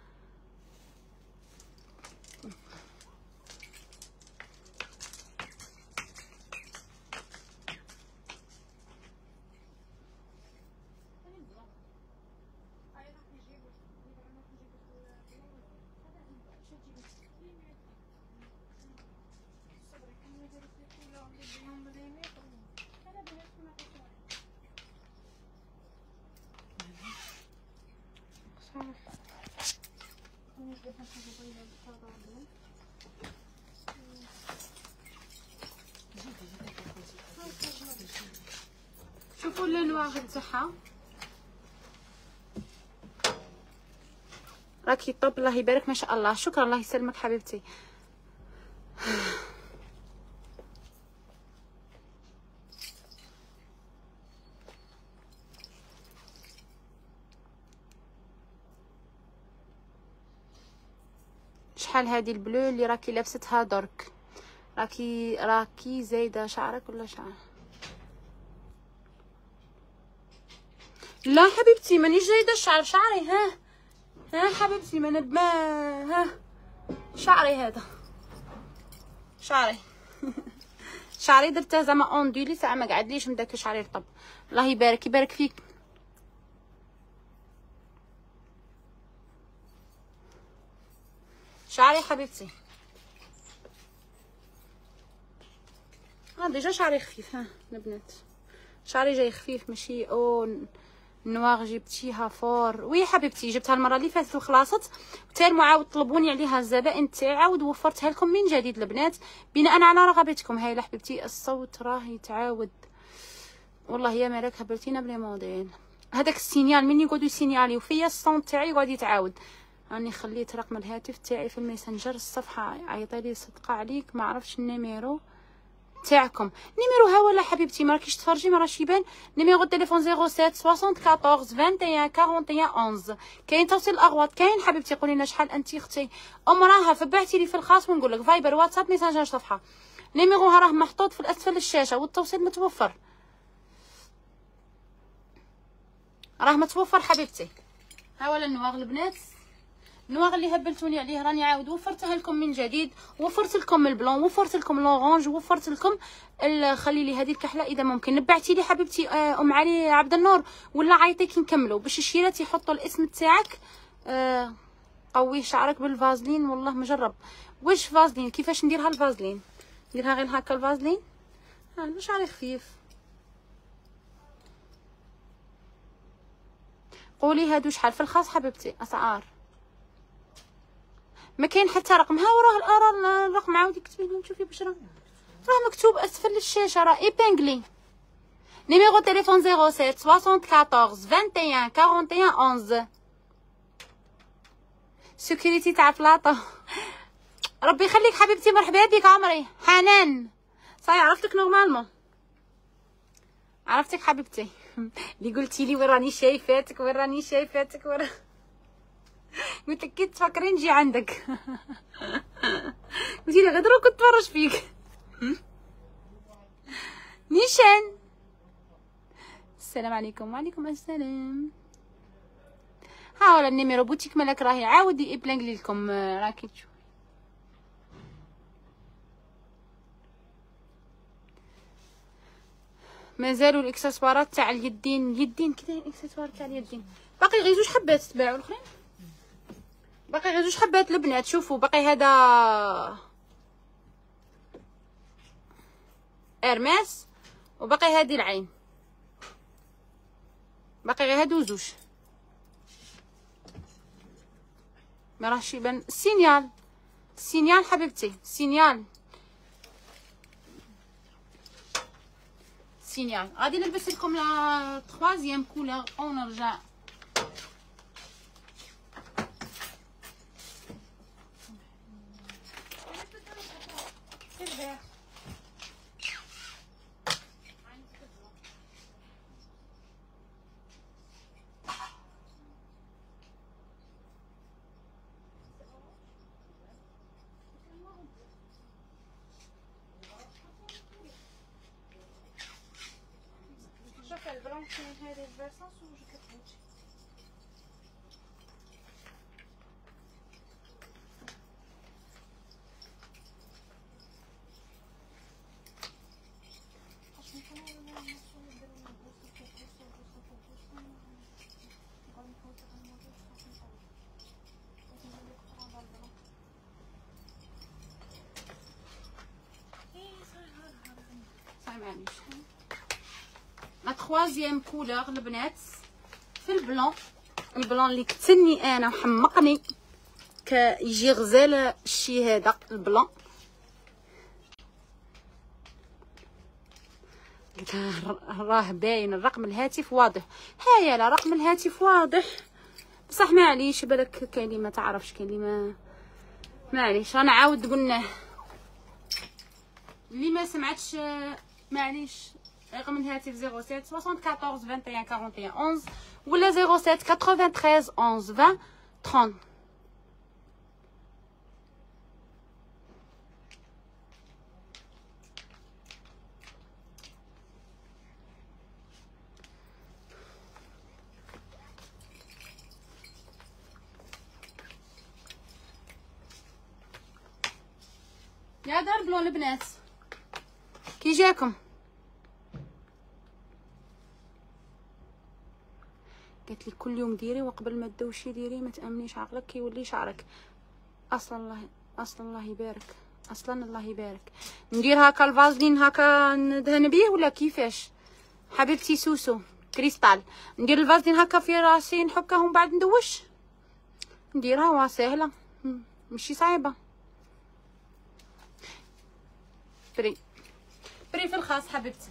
A: شوفوا الانواع تاعها راكي طب الله يبارك ما شاء الله. شكرا الله يسلمك حبيبتي. شحال هذه البلو اللي راكي لابستها درك؟ راكي راكي زايده شعرك ولا شعر؟ لا حبيبتي مانيش زايده الشعر، شعري ها ها حبيبتي ما ندما ها شعري هذا شعري شعري درته زعما اوندولي ساعه ما قعدليش من داك شعري رطب. الله يبارك يبارك فيك. شعري حبيبتي ها ديجا شعري خفيف ها البنات، شعري جاي خفيف ماشي او نواغ جبتيها فور. وي حبيبتي جبتها المره اللي فاتت وخلاصت وتال معاود طلبوني عليها الزبائن تاعي عاود وفرتها لكم من جديد البنات بناء على رغبتكم. هاي لا حبيبتي الصوت راه يتعاود والله يا مالك هبلتينا بلي موديل. هذاك السينيال مني يقعدوا يسينياليو فيا الصوت تاعي يقعد يتعاود. راني خليت رقم الهاتف تاعي في الميسنجر الصفحه عيطالي صدقه عليك ما عرفتش النيميرو تاعكم. نيميرو ها ولا حبيبتي ما راكيش تفرجي ما راهش يبان. نيميرو تليفون صفر سبعة أربعة واحد واحد واحد واحد أربعة واحد واحد. كاين توصيل الاغواط كاين حبيبتي. قولي لنا شحال انتي اختي ام راها فبعتي لي في الخاص ونقول لك فايبر واتساب ميسنجر صفحه. نيميرو ها راه محطوط في الاسفل الشاشه والتوصيل متوفر راه متوفر حبيبتي. ها ولا النواغ البنات النواغ اللي هبلتوني عليه راني عاود وفرتها لكم من جديد. وفرت لكم البلون وفرت لكم لورانج وفرت لكم خلي لي هذه الكحله اذا ممكن. نبعتي لي حبيبتي ام علي عبد النور ولا عيطيك نكملوا باش الشيرات يحطوا الاسم تاعك. آه قوي شعرك بالفازلين والله مجرب. واش فازلين كيفاش نديرها الفازلين؟ نديرها غير هكا الفازلين ها آه شعري خفيف. قولي هادو شحال في الخاص حبيبتي اسعار ما كاين حتى رقم. ها وراه راه الرقم عاودي كتبي لي نشوفي باش راه راه مكتوب اسفل الشاشه راه ايبانغلي. نيميرو تليفون صفر سبعة أربعة واحد واحد واحد واحد واحد واحد واحد. سكيورتي تاع بلاطو ربي يخليك حبيبتي. مرحبا بك عمري. حنان صاي عرفتك نورمالمون عرفتك حبيبتي اللي قلتي لي وين راني شايفاتك وين راني شايفاتك وين قلت لك كي تفكري نجي عندك قلتي لي غير كنت تفرج فيك. نيشان السلام عليكم. وعليكم السلام. ها ولا النيميرو بوتيك مالك راهي عاودي ابلانكلي لكم راكي تشوفي. مازالوا الاكسسوارات تاع اليدين. اليدين كي داير الاكسسوار تاع اليدين؟ باقي غير زوج حبات تباعوا الاخرين، باقي غير زوج حبات البنات. شوفوا باقي هذا ارماس وباقي هذه العين، باقي غير هادو زوج. ما راهش يبان السينيال. السينيال حبيبتي، السينيال السينيال. غادي نلبس لكم لا تخوازيام كولور ونرجع. هذه الفيرسونس وجبت لا تخوازيام كولور البنات في البلون. البلون اللي كتني انا وحمقني كيجي غزال الشي هذا البلون. راه باين الرقم الهاتف واضح. هيا لا رقم الهاتف واضح بصح معليش بالك كلمه تعرفش كلمه معليش رانا عاود قلناه. اللي ما سمعتش معليش رقم الهاتف صفر سبعة أربعة أربعة واحد واحد أربعة واحد واحد ولا صفر سبعة ثمانية ثلاثة واحد واحد عشرة ثلاثين. يا دار بلون البنات كي جاكم؟ قالت لي كل يوم ديري وقبل ما تدوشي ديري ما تامنيش عقلك كيولي شعرك. اصلا الله اصلا الله يبارك اصلا الله يبارك. ندير هكا الفازلين هكا ندهن بيه ولا كيفاش حبيبتي سوسو كريستال؟ ندير الفازلين هكا في راسي نحكها ومن بعد ندوش؟ نديرها وا سهله ماشي صعيبه. بري بري في الخاص حبيبتي.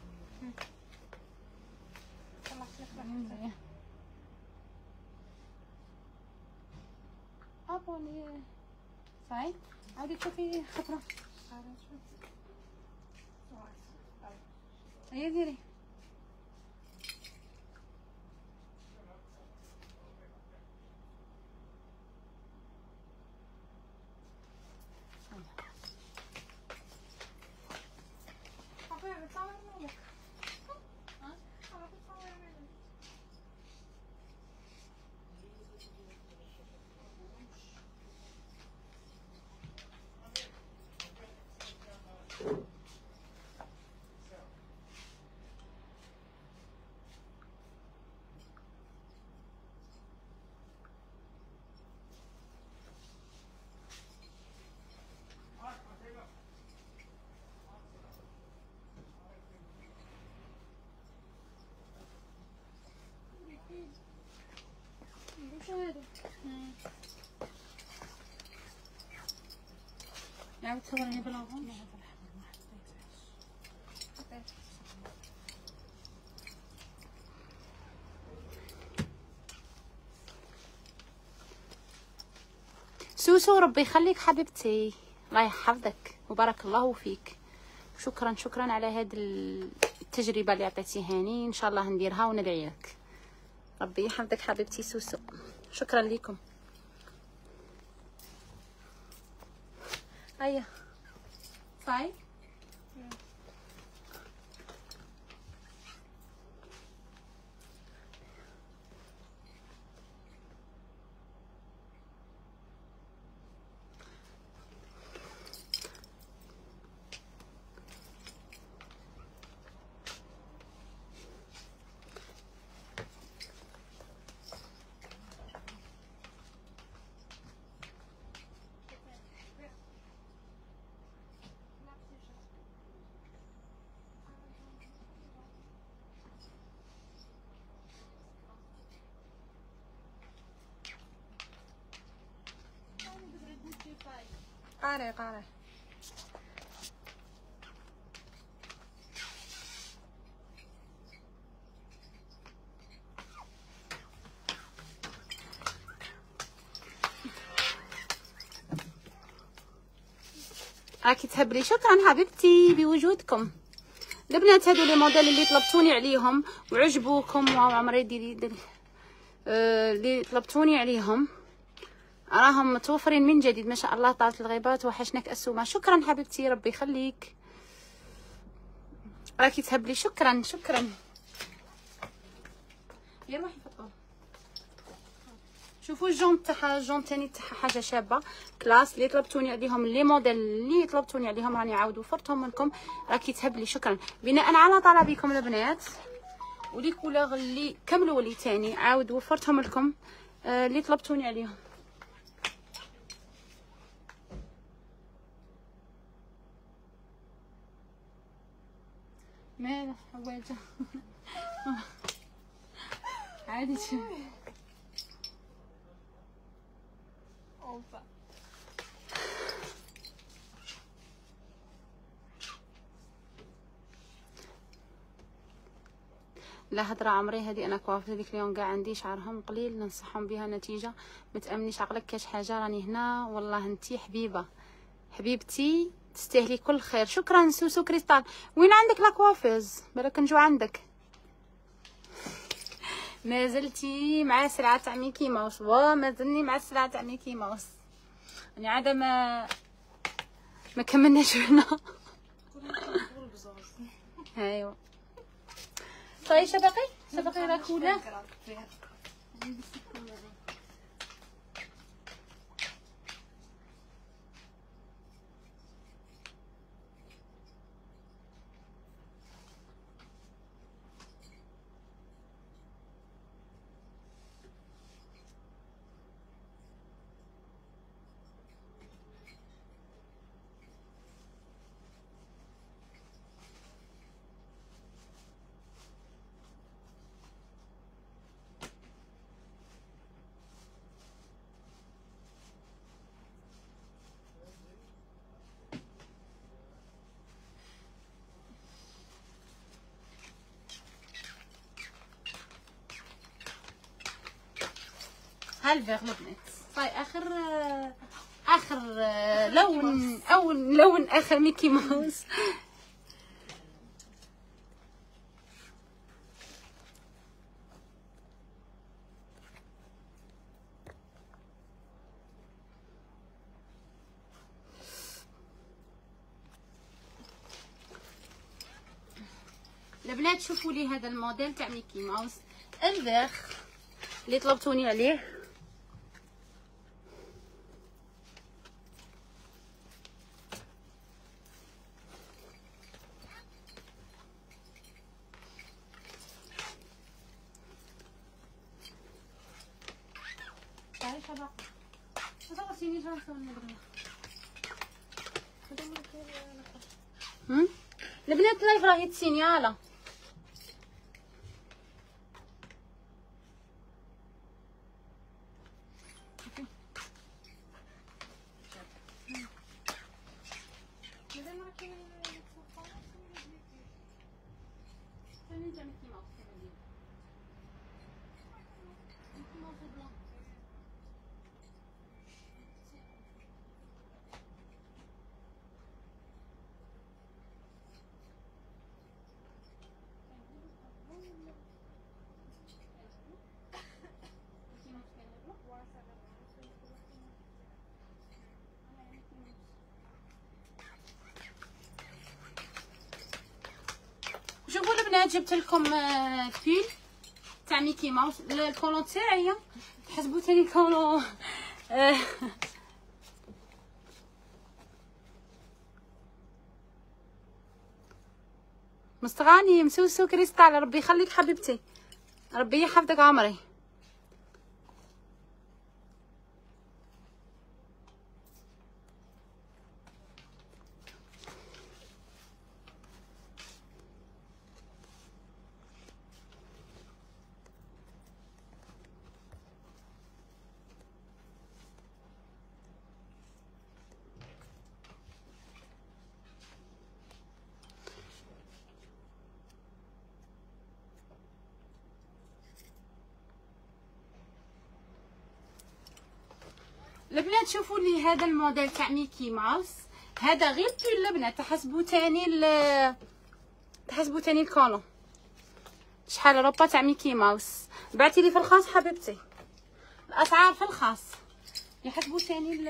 A: ابوني صاي عاودي تشوفي خطره. هيا ديري عاود تصورني بالغون. سوسو ربي يخليك حبيبتي الله يحفظك وبارك الله فيك. شكرا شكرا على هذه التجربه اللي عطيتيهاني. ان شاء الله نديرها وندعي لك. ربي يحفظك حبيبتي سوسو. شكرا لكم. هيا صاي.
B: قاري قاري.
A: راكي تهبلي. شكرا حبيبتي بوجودكم. البنات هذو لي موديل اللي طلبتوني عليهم وعجبوكم وعمري ديري ديري آه اللي طلبتوني عليهم راهم متوفرين من جديد ما شاء الله. طالت الغيبات وحشناك السومه. شكرا حبيبتي ربي يخليك. راكي تهبلي. شكرا شكرا. يا روحي فطور. شوفوا الجون تاعها، الجون تاني تاعها حاجه شابه كلاس. اللي طلبتوني عليهم اللي موديل اللي طلبتوني عليهم راني عاود وفرتهم لكم. راكي تهبلي. شكرا. بناء على طلبكم البنات ولي كولور اللي كملوا لي تاني عاود وفرتهم لكم آه اللي طلبتوني عليهم. مالا حوايجه عادي.
B: اوبا
A: لا هضره عمري. هذه انا كوافه ديك اليوم كاع عندي شعرهم قليل ننصحهم بها نتيجه. ما تامنيش عقلك كاش حاجه راني هنا والله. انتي حبيبه حبيبتي تستاهلي كل خير. شكرا سوسو كريستال. وين عندك لا كوافيز؟ بالك نجو عندك. ما زلتي مع السلعه تاع ميكي ماوس. وما زلني مع السلعه تاع ميكي ماوس. يعني عاده ما ما كملناش هنا. ايوه طيب شبقي شبقي راكوله. هالفيغ البنات. طيب اخر اخر لون او لون اخر ميكي ماوس. البنات شوفوا لي هذا الموديل تاع ميكي ماوس الفيغ اللي طلبتوني عليه. البنات لايف راهي تسيني يلا. البنات جبت لكم آه، بيل تاع ميكي ماوس. الكولون تاعي تحسبوا تاني كولون آه، مستغاني مسوسو كريستال. ربي يخليك حبيبتي، ربي يحفظك عمري. البنات شوفوا لي هذا الموديل تاع ميكي ماوس، هذا غير بيل البنات. تحسبوا تاني ال تحسبوا تاني الكولون شحال روبا تاع ميكي ماوس. بعتي لي في الخاص حبيبتي، الاسعار في الخاص يحسبوا تاني ال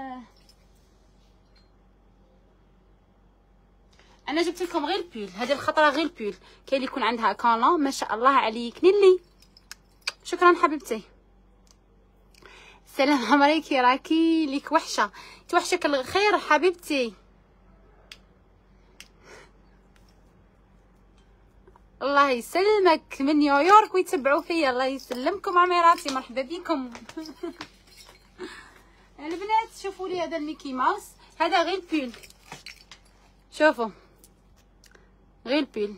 A: انا جبت لكم غير بيل. هذه الخطره غير بيل. كاين اللي يكون عندها كولون ما شاء الله عليك نيلي. شكرا حبيبتي. السلام عليكي راكي ليك وحشه، توحشك الخير حبيبتي. الله يسلمك من نيويورك ويتبعوا فيا. الله يسلمكم عميراتي، مرحبا بكم. البنات شوفوا لي هذا الميكي ماوس، هذا غير بيل. شوفوا غير بيل.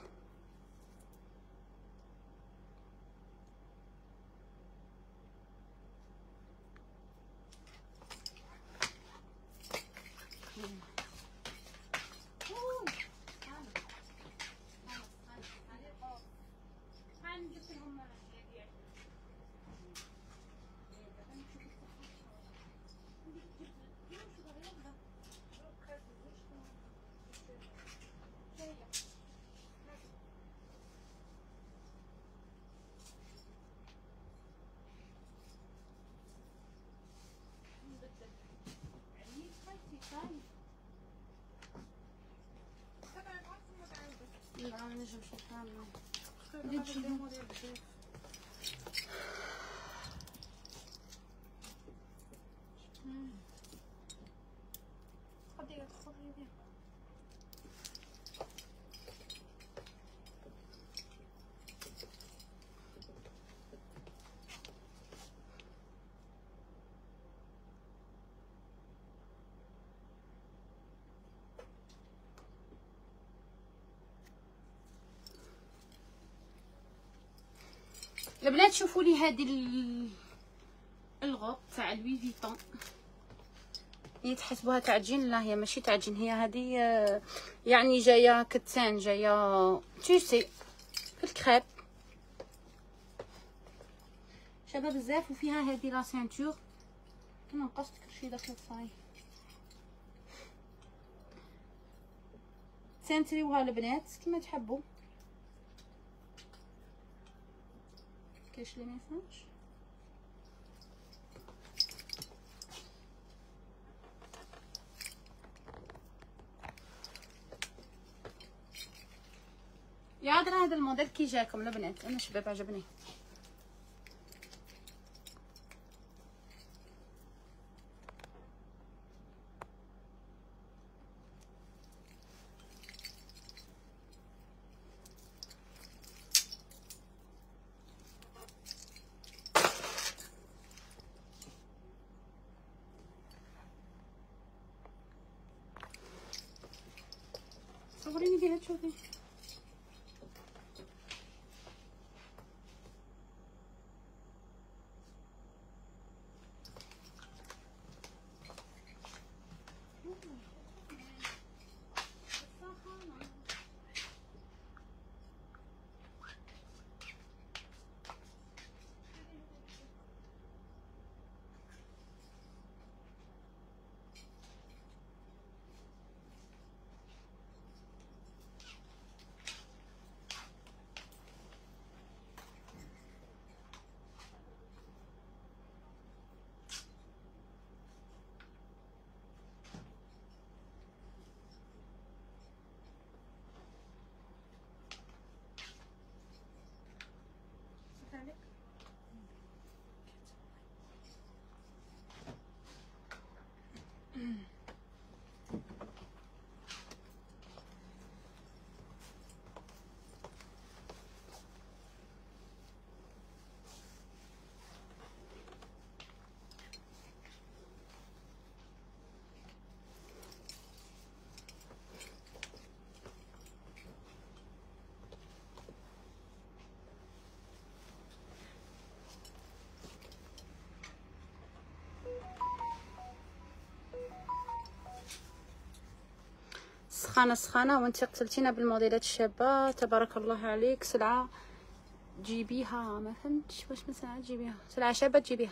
A: البنات شوفوا لي هذه الغوط تاع لوي فيتون. هي تحسبوها تاع جين، لا هي ماشي تاع جين، هي هذه يعني جايه كتان، جايه تيسي في الكريب شابه بزاف. وفيها هذه لا سانتور كما نقصت كلشي داخل صاي. تنتريوها البنات كما تحبوا. كاش اللي ما يفهمش يا عذرا. هذا الموديل كي جاكم البنات انا شباب عجبني. صوريني بيها تشوفي. سخانه سخانه، وانت قتلتينا بالموديلات الشابه. تبارك الله عليك. سلعه تجيبيها، ما فهمتش واش من سلعه تجيبيها، سلعه شابه تجيبيها.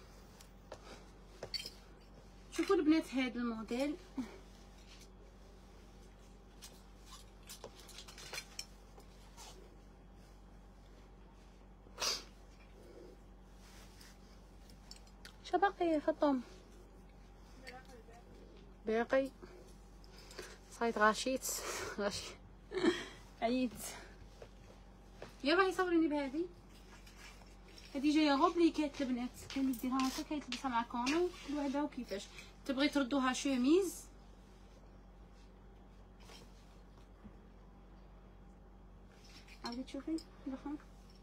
A: شوفوا البنات هذا الموديل، شباقي فطوم باقي صايد غاشيت غاشي عييت. يا باغي صوريني بهذه، هذه جايه غوبليكات البنات، كاين ديرها هكا كيتلبسها مع كونو الوحده. وكيفاش تبغي تردوها شوميز، عاودي تشوفي دخل.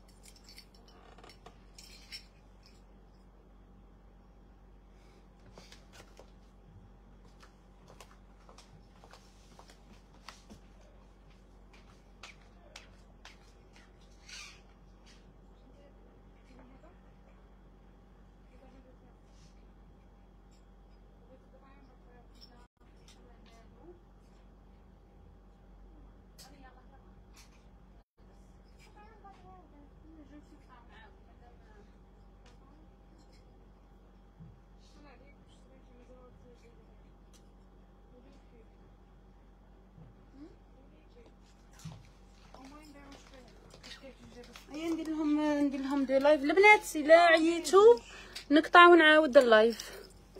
A: هيا ندير لهم ندير لهم دو لايف البنات. الا عييتوا نقطع ونعاود اللايف.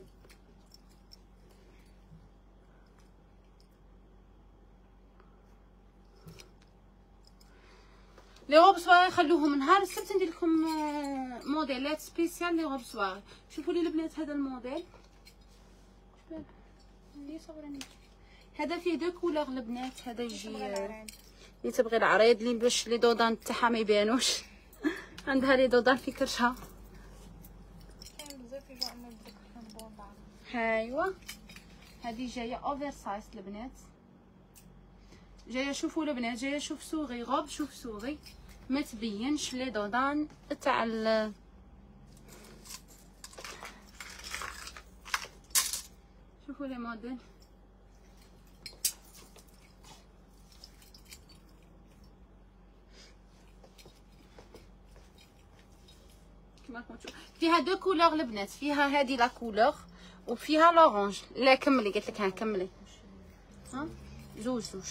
A: لي روب سواغي خلوهم نهار السبت، ندير لكم موديلات سبيسيال لي روب سواغي. شوفوا لي البنات هذا الموديل، هذا فيه دو كولور البنات. هذا يجي اللي تبغي العريض اللي باش لي دودان تاعها ما يبانوش. عندها لي دودان في كرشها. ايوا هذه جايه اوفر سايز البنات، جايه شوفوا البنات، جايه شوف سوغي غوب، شوف سوغي ما تبينش لي دودان تاع ال شوفوا لي موديل. فيها دو كولور البنات، فيها هذه لا كولور وفيها لورانج. لا كملي، قلت لك ها كملي، ها زوج زوج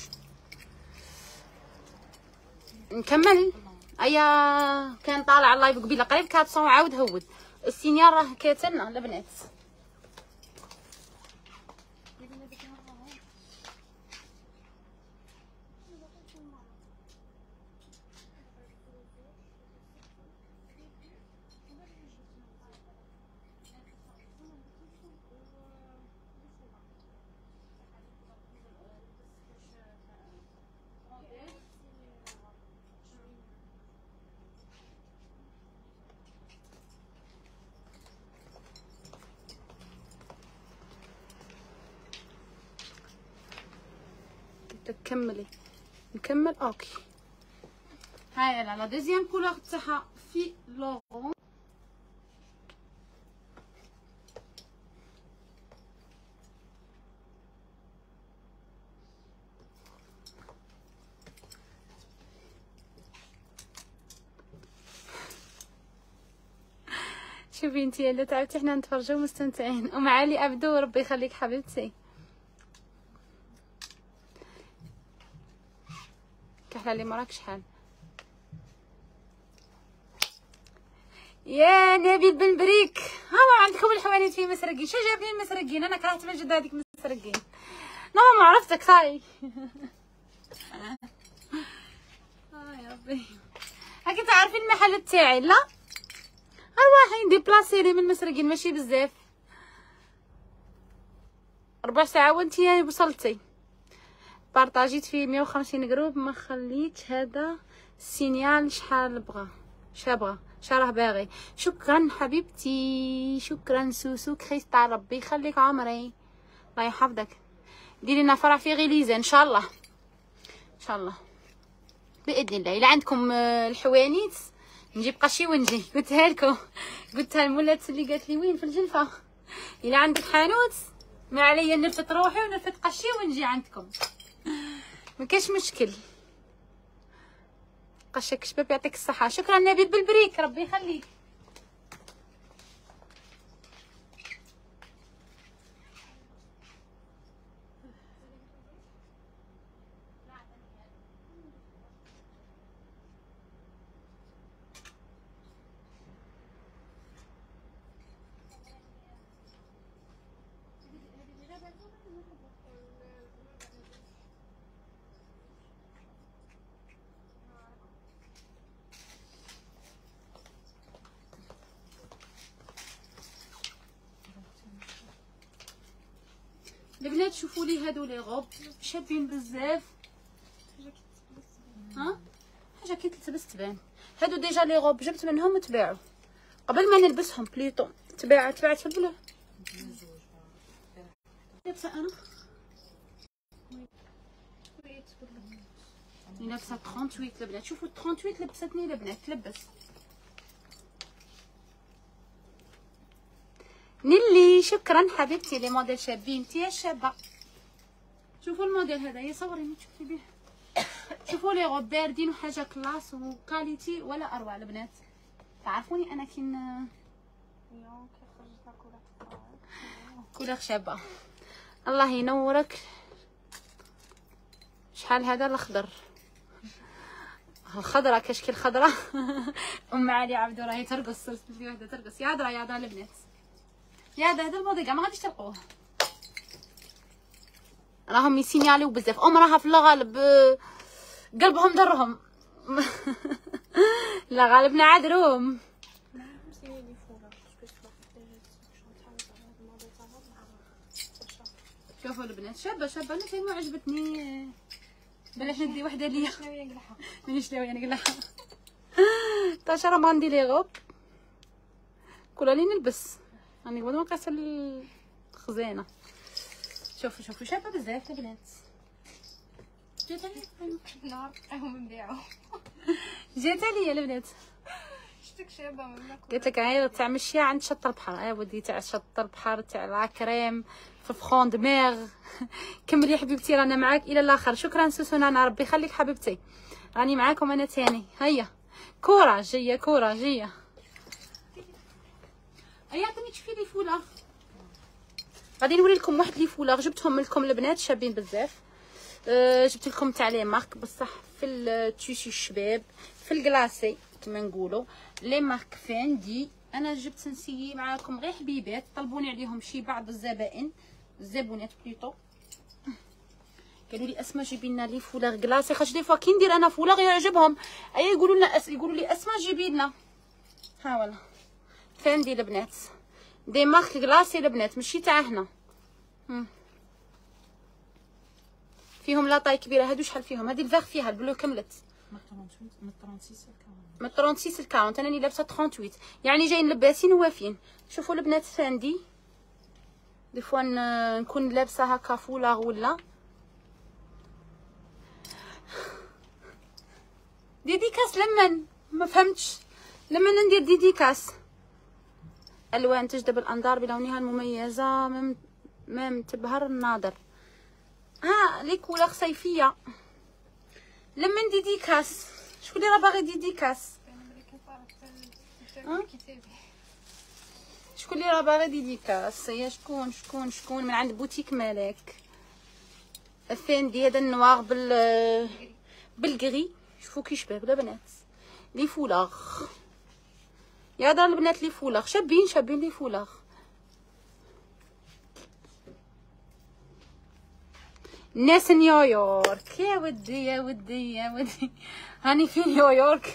A: نكمل. ايا كان طالع اللايف قبيله قريب كابسون عاود هود السينيال راه كاتلنا البنات. كملي نكمل. اوكي هاي لا لا دوزيام كولور تاعها في لورون. شوفي انتي اللي تعبتي، حنا نتفرجوا مستمتعين. ام علي ابدو ربي يخليك حبيبتي. كحله اللي مراك شحال يا نبيل بن بريك. ها عندكم الحوانيت في مسرقين. شو جابني المسرقين؟ انا كرهت من جد هذيك المسرقين. نو ما عرفتك صاي. اه يا ربي هاكي تعرفين المحل تاعي؟ لا ارواحي ندي بلاصيري من المسرقين ماشي بزاف. ربع ساعه وانتي وصلتي. بارطاجيت فيه مية وخمسين جروب، ما خليت هذا السينيال شحال بغى شابغى شراه باغي. شكرا حبيبتي، شكرا سوسو كريستال، ربي يخليك عمري، الله يحفظك. ديري لنا فرح في غليزه ان شاء الله ان شاء الله باذن الله. الا عندكم الحوانيت نجيب قشي ونجي، قلتها لكم، قلتها المولات اللي قالت لي وين في الجلفه. الا عندك حانوت ما عليا نلفت روحي ونلفت قشي ونجي عندكم ما كاش مشكل. قشك شباب يعطيك الصحه. شكرا نبيل بالبريك، ربي يخليك. البنات شوفوا لي هادو لي غوب شابين بزاف. ها حاجه كي تلبس تبان. هادو ديجا لي غوب جبت منهم تباعوا قبل ما نلبسهم بليطو. تباع تباعت في البلو. لابسه انا لابسه ثمانية وثلاثين البنات. شوفوا ثمانية وثلاثين لبستني البنات. تلبس نيلي. شكرا حبيبتي. لي موديل شابين. انتي يا شابه شوفوا الموديل هذا. صوريني تشوفي به. شوفوا لي غوب باردين وحاجه كلاس وكاليتي ولا اروع البنات. تعرفوني انا كي كولور شابه. الله ينورك. شحال هذا الاخضر الخضره كشكل خضره. ام علي عبدو راهي ترقص. صرت في وحده ترقص. يا هضره يا هضره البنات. يا هذا هذا الموضوع كاع ما غاديش تلقوه. راهم يسينياليو بزاف. ام راها في الغالب قلبهم درهم. لا غالبنا عادروهم. شوفوا البنات شابه شابه. انا كاين ما عجبتني. بلاش ندي وحده ليا. مانيش ناويه نقلعها. طاش راه ما ندير لي غوب كلها لي نلبس. راني قبل ما نقيس الخزانه. شوفوا شوفوا شابه بزاف البنات. جات عليا
B: نهار راهم نبيعو.
A: جات عليا البنات.
B: شتك شابه من
A: قلت لك هاي تاع مشيه عند شط البحر. يا ودي تاع شط البحر تاع العكريم في فخون دماغ. كملي حبيبتي رانا معاك الى الاخر. شكرا سوسنانا ربي يخليك حبيبتي. راني معاكم انا تاني. هيا كوره جيه كوره جيه. اي عطيني تشوفي لي فولاغ. غادي نوري لكم واحد لي فولاغ جبتهم لكم البنات شابين بزاف. أه جبت لكم تاع لي مارك بصح في التيشي الشباب في الكلاسي كما نقولوا. لي مارك فاندي. انا جبت نسيي معاكم غير حبيبات طلبوني عليهم شي بعض الزبائن الزبونات بليطو. قالوا لي اسماء جيبي لنا لي فولاغ كلاسي. خاطش دي فوا كي ندير انا فولاغ يعجبهم. اي يقولوا لنا أس... يقولوا لي اسماء جيبي لنا. ها والله فاندي البنات. دي مارك كلاسي البنات ماشي تاع هنا. هم. فيهم لاطاي كبيره. هادو شحال فيهم؟ هادي الفاغ فيها البلو كملت
C: من
A: ثلاثة وثلاثين الكاونت. انا اللي لابسه ثمانية وثلاثين يعني جايين لباسين ووافين. شوفوا البنات فاندي. دي فوا نكون لابسه هكا فولاغ ولا ديديكاس. لمن ما فهمتش لما ندير ديديكاس. الوان تجذب الانظار بلونها المميزه مم مم تبهر الناظر. ها لي كولور صيفيه. لما ديديكاس. شكون اللي راه باغي ديديكاس؟ شكون اللي راه باغي ديديكاس؟ هي شكون شكون شكون من عند بوتيك مالك. فاندي هذا النوار بال بالكري. شوفوا كي شباب البنات. لي فولاغ يا دار البنات. لي فولاغ شابين شابين لي فولاغ. ناس نيويورك. يا ودي يا ودي يا ودي هاني في نيويورك.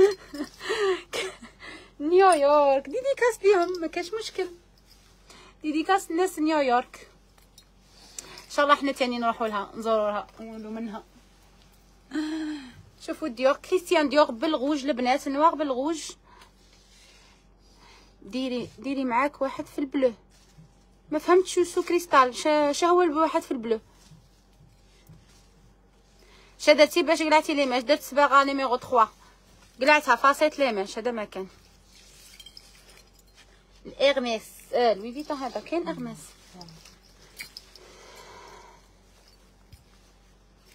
A: نيويورك ديديكاس ليهم ما كاش مشكل. ديديكاس ناس نيويورك. ان شاء الله حنا تاني نروحوا لها نزوروها ونولوا منها. شوفوا ديور كريستيان ديور بالغوج البنات. نوار بالغوج. ديري ديري معاك واحد في البلو. ما فهمتش شو كريستال شهو الواحد في البلو. شدتي باش قلعتي ليماج. درت صباغه نيميرو ثلاثة قلعتها فاصيت ليماج. هذا ما كان الارميس. اه لوي فيتون هذا كاين ارميس.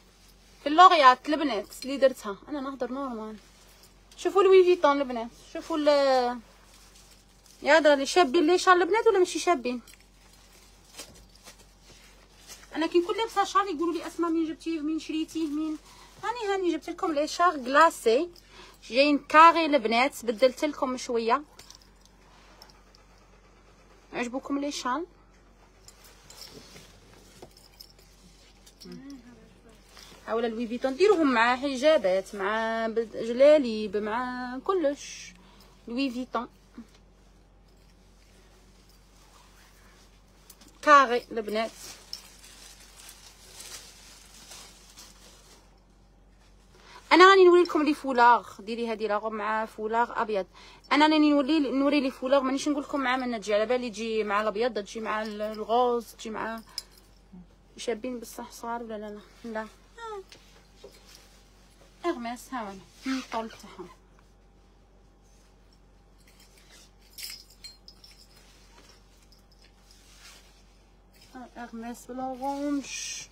A: اللوغيات البنات اللي درتها انا نهضر نورمال. شوفوا لوي فيتون البنات، شوفوا ال يا دراري شابين لي شال البنات ولا ماشي شابين؟ انا كي نكون لابسه شال يقولوا لي اسماء مين جبتيه مين شريتيه مين. هاني هاني جبت لكم لي شار غلاسي جايين كاري البنات، بدلت لكم شويه. عجبوكم لي شال؟ حاول لوي فيتون ديروهم مع حجابات مع جلاليب مع كلش. لوي فيتون كاري البنات. انا راني نوري لكم لي فولاغ، ديري هذه لاغوب مع فولاغ ابيض. انا راني نوري نوري لي فولاغ، مانيش نقول لكم مع من تجي، على بالي تجي مع الابيض تجي مع الغوز تجي مع شابين بصح صغار ولا لا لا لا اغماس. ها انا الطول تاعهم اغماس بلا غونج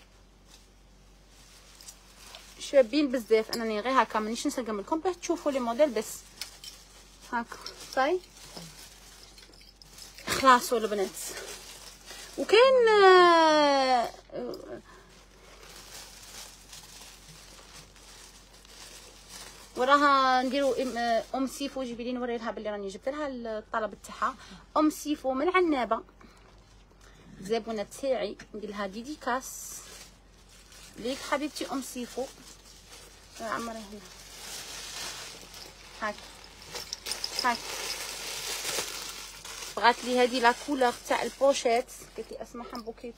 A: شابين بزاف. انني غير هكا مانيش نسلقم لكم باش تشوفوا لي موديل بس هاكا صاي خلاص البنات. وكاين آه وراها نديرو ام سيفو. جيبي لي نوري لها بلي راني جبت لها الطلب تاعها. ام سيفو من عنابه زبونه تاعي، ندير لها ديديكاس ليك حبيبتي ام سيفو. عمري هنا هاك هاك بغات لي هذه لا كولور تاع البوشيت. قالت لي اسماء حنبوكيت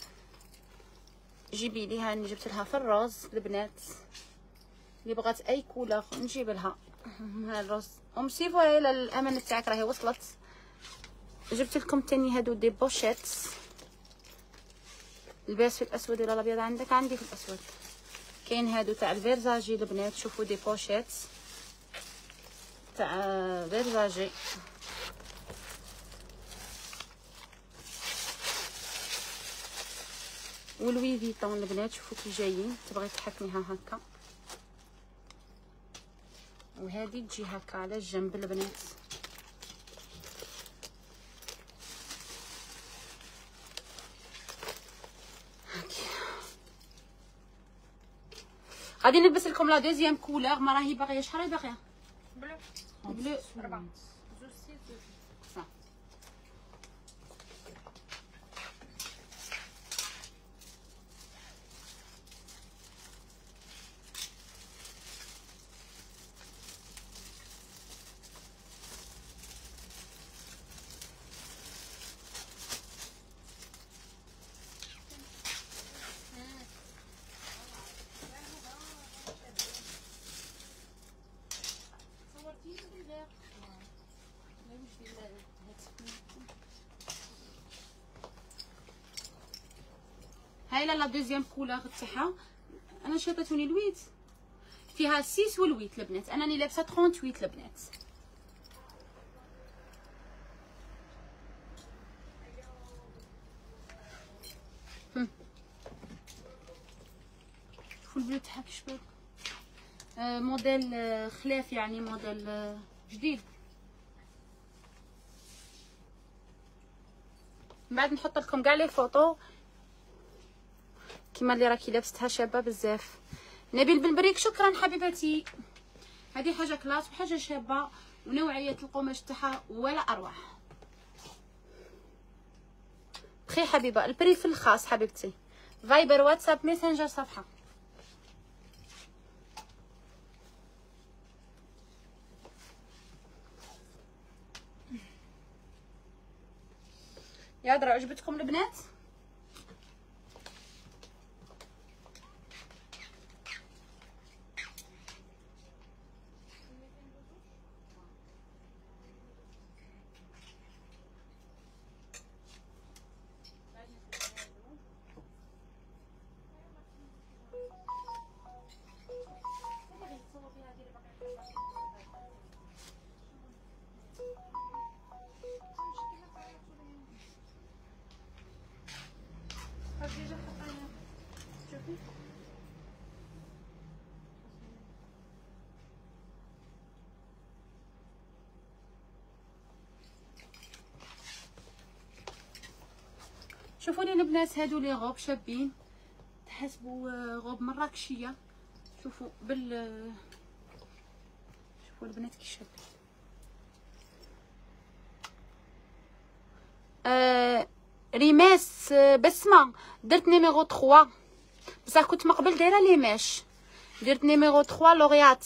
A: جيبي لي هاني جبت لها في الروز البنات. اللي بغات اي كولور نجيب لها. ها الروز ام سيفو هاي الامانه تاعك راهي وصلت. جبت لكم تاني هادو دي بوشيت الباس في الاسود ولا الابيض عندك؟ عندي في الاسود. كاين هادو تاع الفيرزاجي البنات، شوفوا دي بوشيت تاع فيرزاجي. ولوي فيتون البنات، شوفوا كي جايين تبغي تحكميها هكا، وهذه تجي هكا على الجنب البنات. غادي نلبس لكم لا دوزيام كولور. ما راهي باغيه شحال راهي باغيه؟
B: بلو
A: بلو
B: أربعة زوج ستة زوج.
A: صح. هاي لا دوزيام كولور تاعها. انا شاطتوني الويت فيها ستة والويت البنات. انا راني لابسه ثمانية وثلاثين البنات. شوفوا البلو تاعها كي شباب. آه موديل آه خلاف يعني موديل آه جديد. من بعد نحط لكم كاع لي فوطو كيما اللي راكي لابستها شابه بزاف. نبيل بن بريك شكرا حبيبتي. هذه حاجه كلاس وحاجه شابه ونوعيه القماش تاعها ولا اروع. بخي حبيبه البري في الخاص حبيبتي. فايبر واتساب ميسنجر صفحه. يا درا عجبتكم البنات؟ شوفوا لي البنات هادو لي غوب شابين، تحسبوا غوب مراكشيه. شوفوا بال شوفوا البنات كي شابين. آه ريماس بسمه درت نيميرو ثلاثة، بصح كنت من قبل دايره ليماش، درت نيميرو ثلاثة لوريات.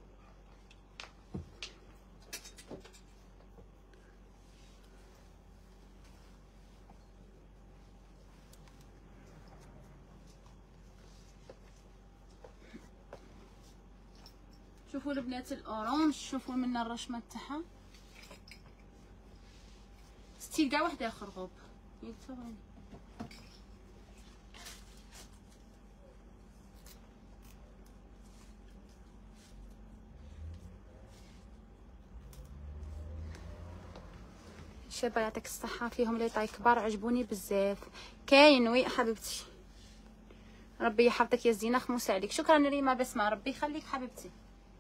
A: شوفوا البنات الاورانج، شوفوا منا الرشمه تاعها ستيل كاع واحد اخر غوب يتصورني. شابه يعطيك الصحه، فيهم لي طاي كبار عجبوني بزاف. كاين وي حبيبتي، ربي يحفظك يا زينه، خموس عليك. شكرا ريما بسمه، ربي يخليك حبيبتي.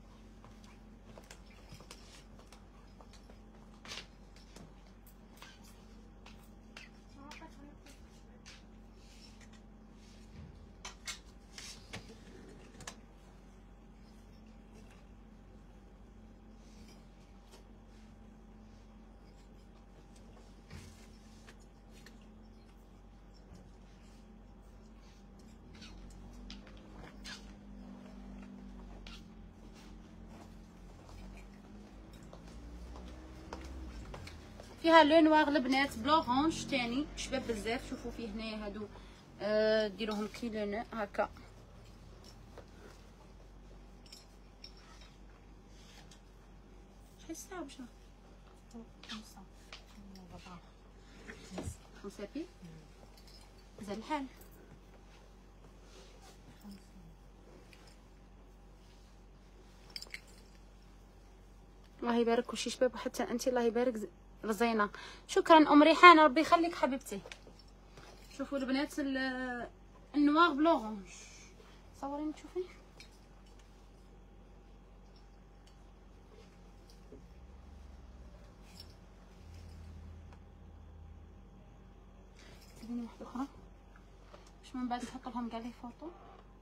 A: فيها لو نوار البنات بلورانج تاني شباب بزاف. شوفوا فيه هنايا هادو آه ديروهم كي لون هكا. شحال الساعه بشا؟ خمسة خمسة بي مازال الحال. الله يبارك كلشي شباب، وحتى انت الله يبارك رزينه. شكرا ام ريحانه، ربي يخليك حبيبتي. شوفوا البنات النوار بلورانج، صوريني تشوفي. تبيني واحده اخرى باش من بعد نحط لهم كاع لي فوطو.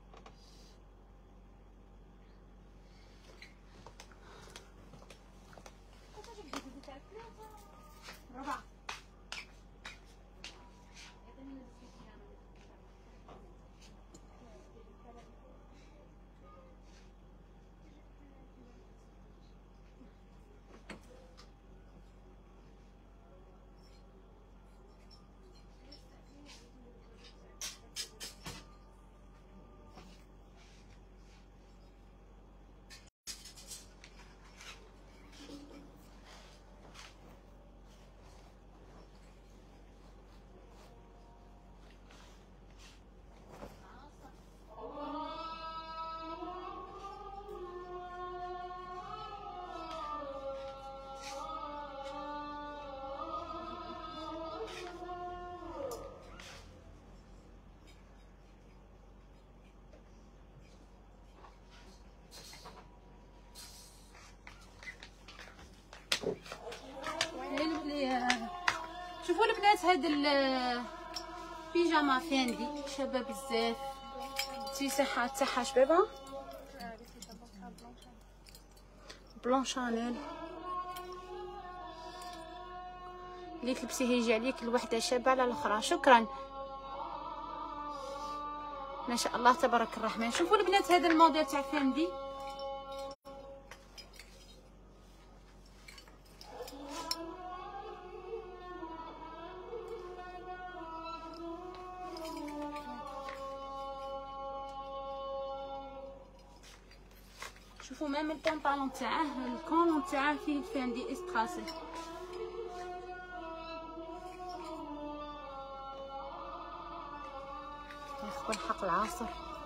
A: شوفوا البنات هاد البيجاما فاندي شابه بزاف، التيساحه تاعها شبابه بلون شانيل اللي تلبسيه يجي عليك الوحده شابه على الاخرى. شكرا ما شاء الله تبارك الرحمن. شوفوا البنات هذا الموديل تاع فاندي شوفوا ميم البونطالون تاعه الكولون تاعه فيه الفاندي استراسي. ياخذ الحق العصر.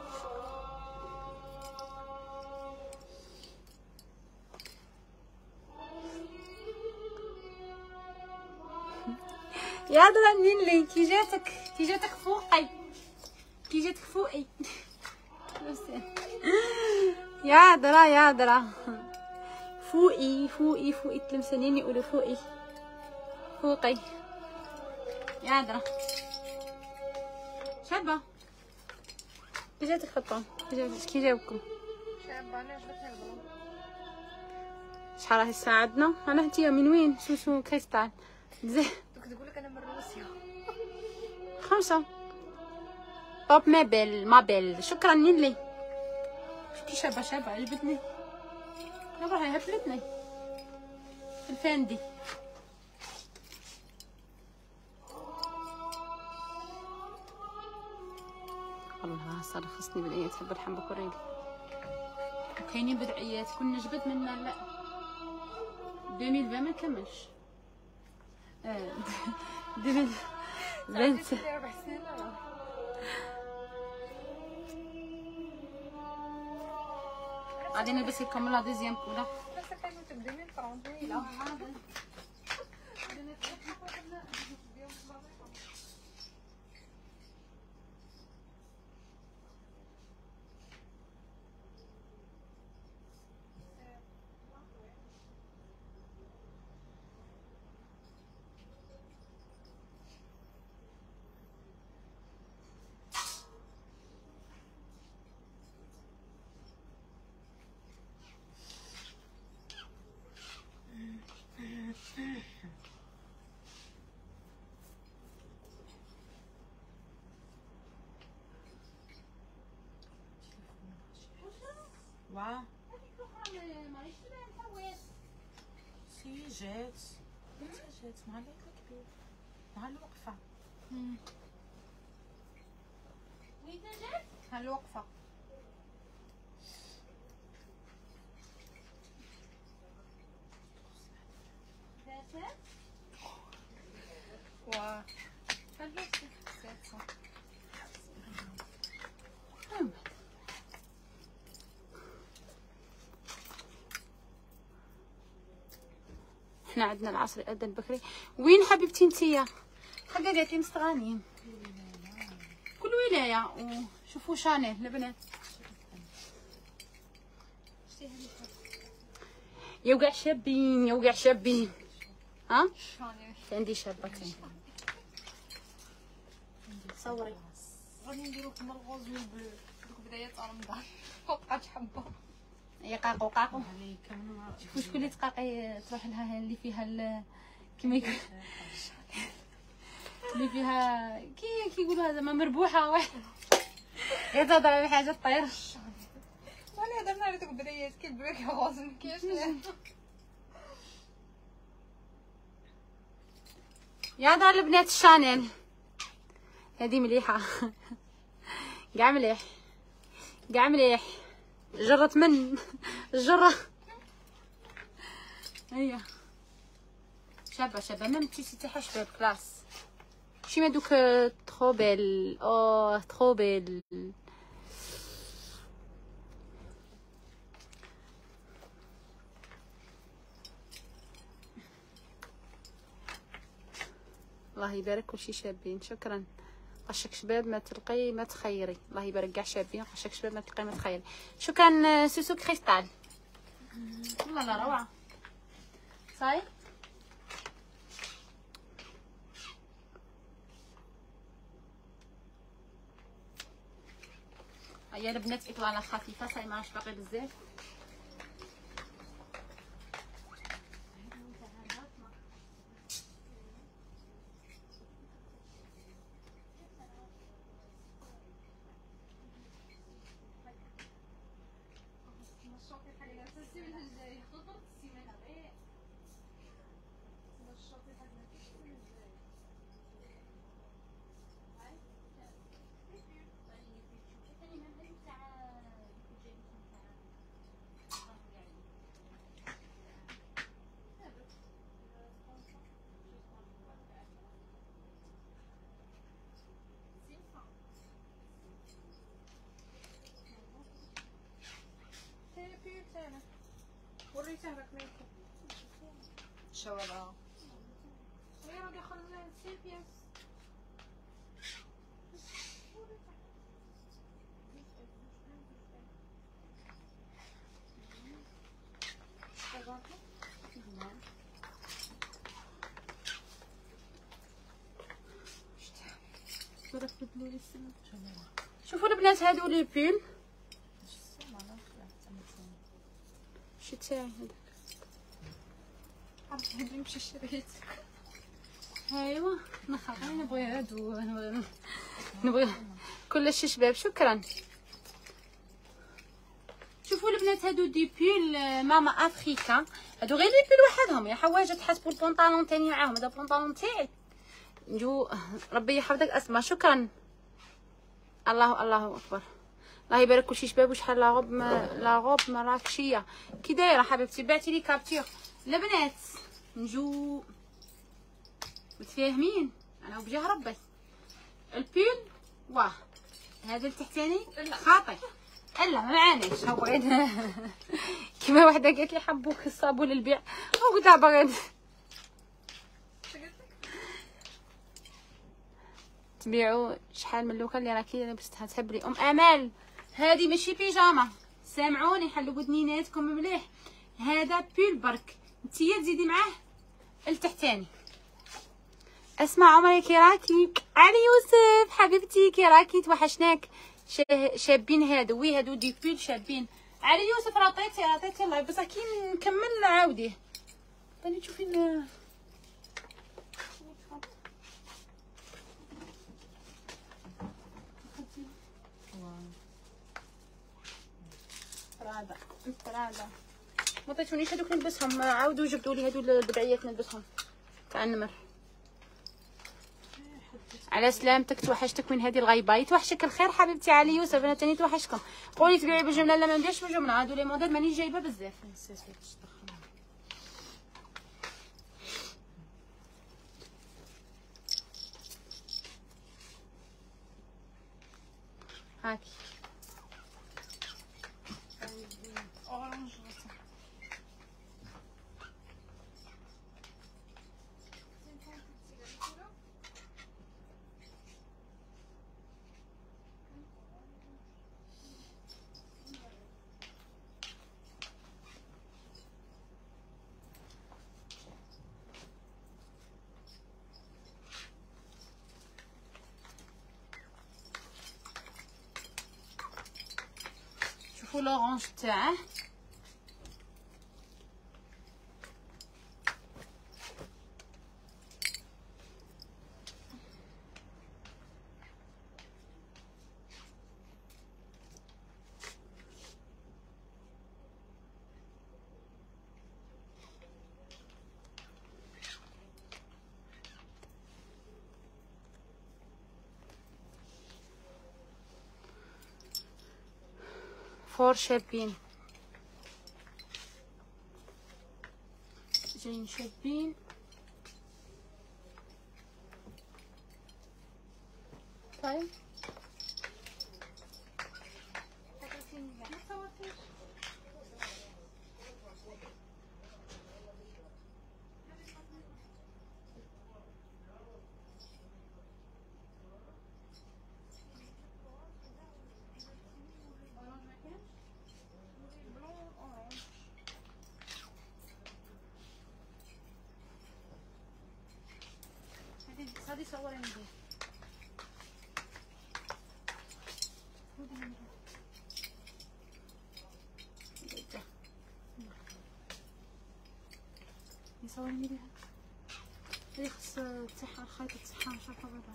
A: يا درا منين لي كي جاتك كي جاتك فوقي كي جاتك فوقي يا درا يا درا فوقي فوقي فوقي تلمسانين يقولوا فوقي فوقي يا درا. شابه كي جاتك فطون كي جاوبكم
B: شابه انا عجبتني البلون.
A: شحال راهي الساعه عندنا انا انتيا من وين سوسو كريستال زين
B: دوك تقول لك انا من روسيا.
A: خمسة طوب مابل مابل شكرا نيلي شفتي شابه شابه عجبتني راهي هبلتني الفاندي. والله صار خصني بدعيات تحب الحنبك وريلي وكاينين بدعيات كنا جبد منا لا ألفين وعشرين ما كملش اه ألفين بنت
B: اربع سنين لا
A: غادي نلبس لكم لا دوزيام كولا
B: بس كانوا تبدين فرونسي لا
C: واه سي جات متى جات مع العيد الكبير مع الوقفة
A: وين جات
B: هالوقفه
A: جات
B: و
A: احنا عندنا العصر يأذن بكري. وين حبيبتي انتيا حقا قالت لي مستغانين كل ولايه. وشوفوا شانيل البنات يوقع شابين يوقع شابين. ها عندي شابه كاين صوري
B: غادي نديرو كما الغوز والبلو دوك بدايات رمضان وبقات حبه
A: هي قاقو قاقو شوفوا شكون اللي تقاقي تروح لها اللي فيها ال... كيما يقول اللي فيها كي كيقولوها زعما مربوحه واحد غير تهضر بحاجه طير.
B: وانا درنا على دوك بدايات كيبان لك غوز مكياج
A: يا دار البنات الشانيل هذه مليحه كاع مليح كاع مليح جرت من الجره هي شابه شابه ما متيسي تاع شباب كلاس شي ما دوك ترو بيل او ترو بيل. الله يبارك كلشي شابين شكرا. قشك شباب ما تلقي ما تخيري الله يبارك كاع شابين قشك شباب ما تلقي ما تخيري. شكرا سوسو كريستال والله لا روعه صاي. هيا البنات اطلاله خفيفه صاي ماش باقي بزاف.
B: وريته لك ميكو
C: شوارع
B: غير دخل سي بياس
A: شوفوا البنات هادو لي بول شي تاعي هذاك
B: عرفت هادي نمشي شريت.
A: ايوا نخاف نبغي هادو نبغي نبغي كلشي شباب. شكرا. شوفوا البنات هادو دي بول ماما افريكا، هادو غير لي بول وحدهم يا حوايج تحسبوا البونطالون تاني معاهم. هذا البونطالون تاعي نجو ربي يحفظك اسماء. شكرا. الله الله اكبر. الله يبارك كلشي شباب. وشحال لا غوب لا غوب مراكشيه كي دايره حبيبتي؟ بعتي لي كابتور البنات. نجو متفاهمين انا وبجاه ربي. البول واه هذا التحتاني خاطي الا ما معانيش. هو بغيت كيما وحده قالت لي حبوك الصابون للبيع وقلت لها بغيت تبيعوا شحال من لوكا اللي راكي لبستها تهبلي. ام امال هذه ماشي بيجاما، سامعوني حلوا ودنيناتكم مليح. هذا بول برك نتيا تزيدي معاه التحتاني. اسمع عمري كي راكي؟ علي يوسف حبيبتي كي راكي؟ توحشناك. شابين هادو وي هادو دي بول شابين. علي يوسف عطيتي عطيتي الله بصح كي نكمل عاوديه. ثاني تشوفي ال برادا برادا ما عطيتونيش هادوك نلبسهم. عاودوا جبدوا لي هادو الدبعيات نلبسهم تاع النمر. على سلامتك. توحشتك من هذه الغيبه. يتوحشك الخير حبيبتي علي يوسف. انا تاني توحشكم. قولي تبيعي بالجمله لا ما نديرش بالجمله. هادو لي موديل مانيش جايبه بزاف. هاكي
B: اورانج
A: شوفوا لورانج تاعه. فور شابين جايين شابين. طيب هذه صوريني دي. يصورني بها. هذه خص تاعها الخيط تاعها شوفوا بعدا.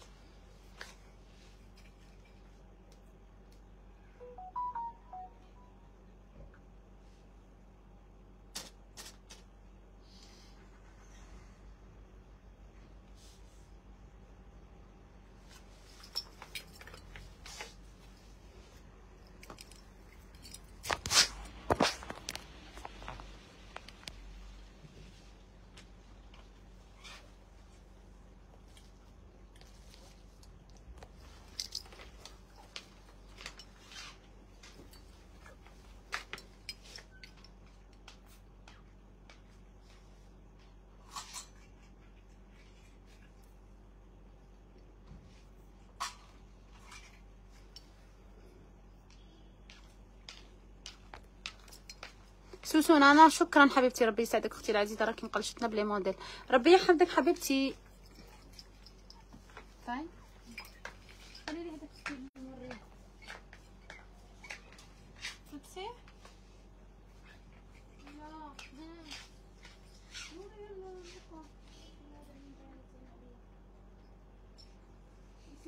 A: سوسون انا شكرا حبيبتي. ربي يسعدك اختي العزيزه. راكي مقلشتنا بلي موديل. ربي يحفظك حبيبتي. طيب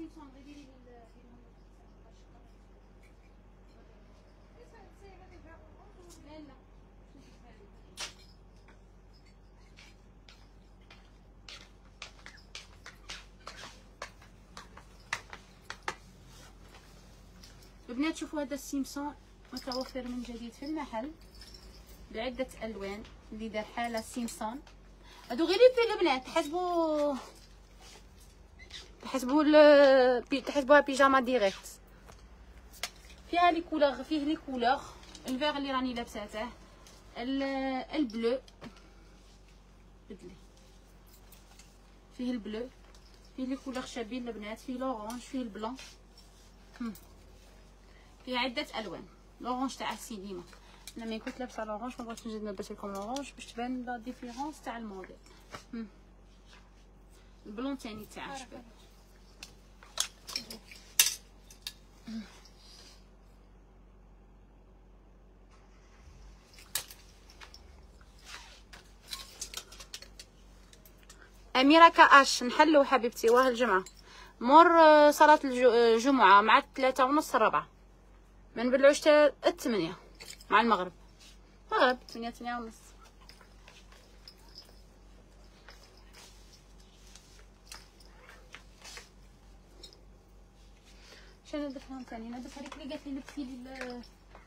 A: سيمسون غير ديري لي لا لا البنات شوفوا هذا السيمسون متوفر من جديد في المحل بعدة الوان اللي دار حالة سيمسون. هادو غير يبي البنات تحسبوا تحسبوا ال تحسبوها بيجاما ديريكت. فيها لي كولور فيه لي كولور الفيغ اللي راني لابساته البلو بدلي فيه البلو فيه لي كولور شابين البنات فيه لورانج فيه البلون فيه عدة الوان. لورانج تاع السينما انا ملي كنت لابسه لورانج ما بغيتش نزيد نلبس لكم لورانج باش تبان لا ديفيرونس تاع الموديل. البلون تاني تاع الشباب أميرة كاش نحلو حبيبتي واه الجمعة مور صلاة الجمعة مع الثلاثة ونص الربعة من بلعو حتى الثمانية مع المغرب مغرب ثمانية ثمانية ونص. شنو ندفهم ثاني ندف هذيك اللي قالت لي لبسي لي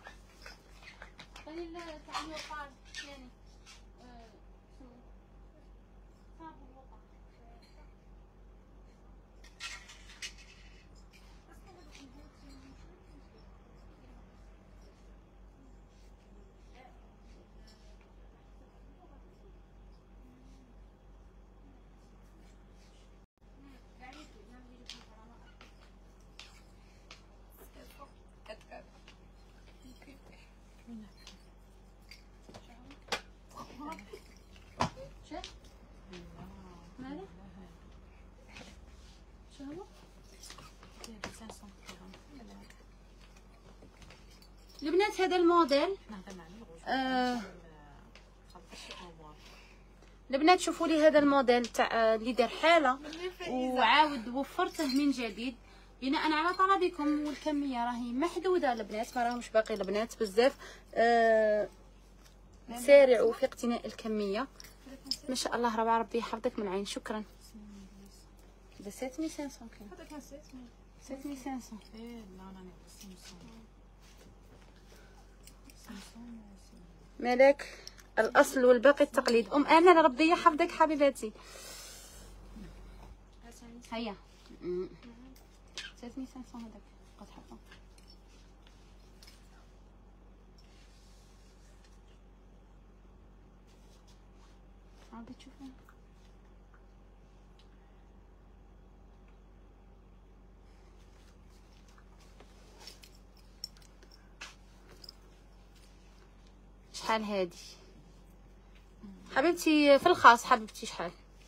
A: ثاني تاع الوقار ثاني صابون الوقار البنات هذا الموديل آه البنات شوفوا لي هذا الموديل تاع اللي دار حاله وعاود وفرته من جديد بناء على طلبكم والكميه راهي محدوده البنات ما راهمش باقي البنات بزاف آه سارعوا في اقتناء الكميه ما شاء الله ربع ربي يحفظك من العين. شكرا ده سبعة آلاف وخمسمية كان
B: هذا كان سبعة
A: آلاف وخمسمية
C: ايه لا انا سيمسون
A: مالك الاصل والباقي التقليد. ام امل ربي يحفظك حبيباتي. هيا ثلاثة آلاف وخمسمية هذاك قد حطه عاودي تشوفي شحال هادي حبيبتي في الخاص حبيبتي شحال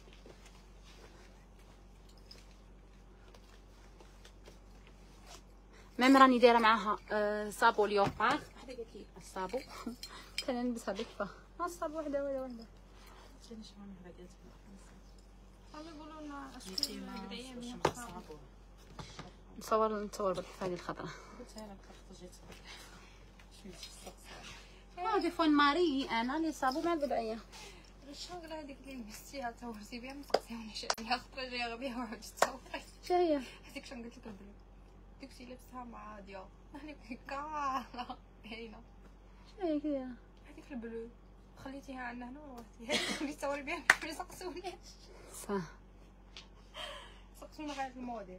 A: ميم راني دايره معاها آه صابو ليوبار وحده قالت لي الصابو كنلبسها بكفه ها الصابو وحده ولا وحده
C: شنو شحال من حاجات
B: هذا يقولوا لنا اشكال بدائيه من
C: من
B: الصابون.
C: الصابون
A: نصور نصور بالحفاظه الخضراء.
C: قلتها لك خرجت شنو تستقصى
A: اه دي فون ماري انا لي صابو مع البدعيه
B: الشغله هذيك اللي لبستيها تصورتي بها ما تقصيونيش عليها خطره جايه بها وعاد تصوري
A: شهيه
B: هذيك شنو قلت لك البلو ديك شي لبستها مع ديال هذيك كالا باينه
A: شهيه كده
B: هذيك البلو خليتيها عندنا هنا وروحتي هذيك اللي تصوري بها ما سقسونيش
A: صح
B: سقسونا غير الموديل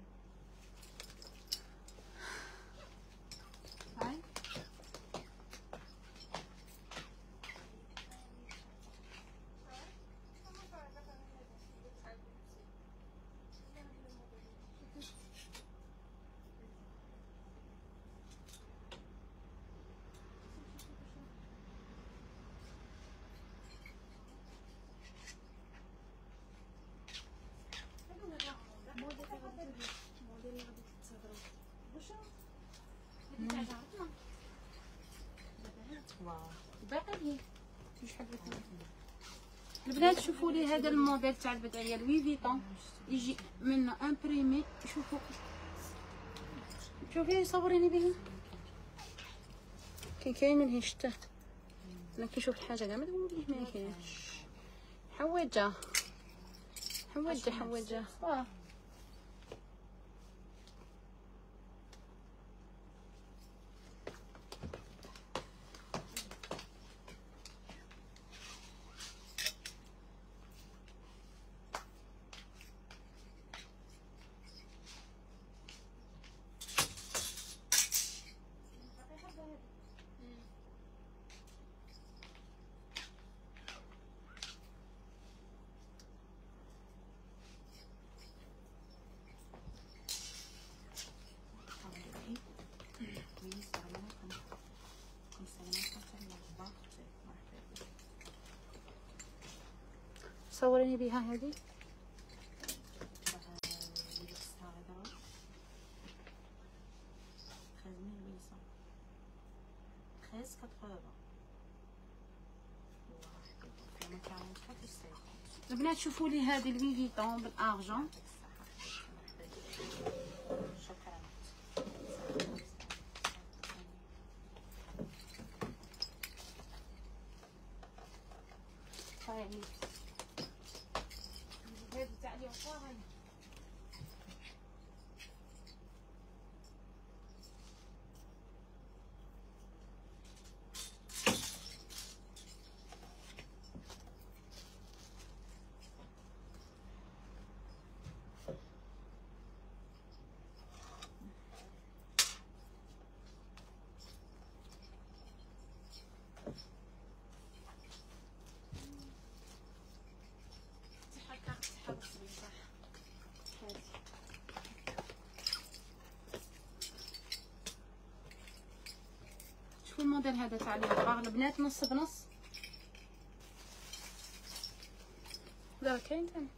B: هاي
C: واو
A: باقي مش حبيت البنات شوفوا لي هذا الموديل تاع البدعيه لوي فيتون يجي منه امبريمي. شوفوا شوفي صوريني بها. كي كاين من هي شتا انا كنشوف الحاجه كاع ما تقوليش ما كاينش. حوايجه حوايجه حوايجه واه صوريني بها هذه. البنات شوفوا لي هذه لوي فيتون بالارجون. يعني هذه تاع لي عطاها شوفوا الموديل هذا تاع لي عطاها البنات نص بنص. لا كاين ثاني.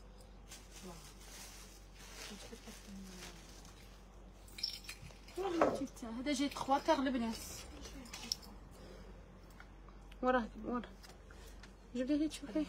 A: والله جبت هذا جاي ثلاثة كار البنات. وراه وراه جبديه لي تشوفيه.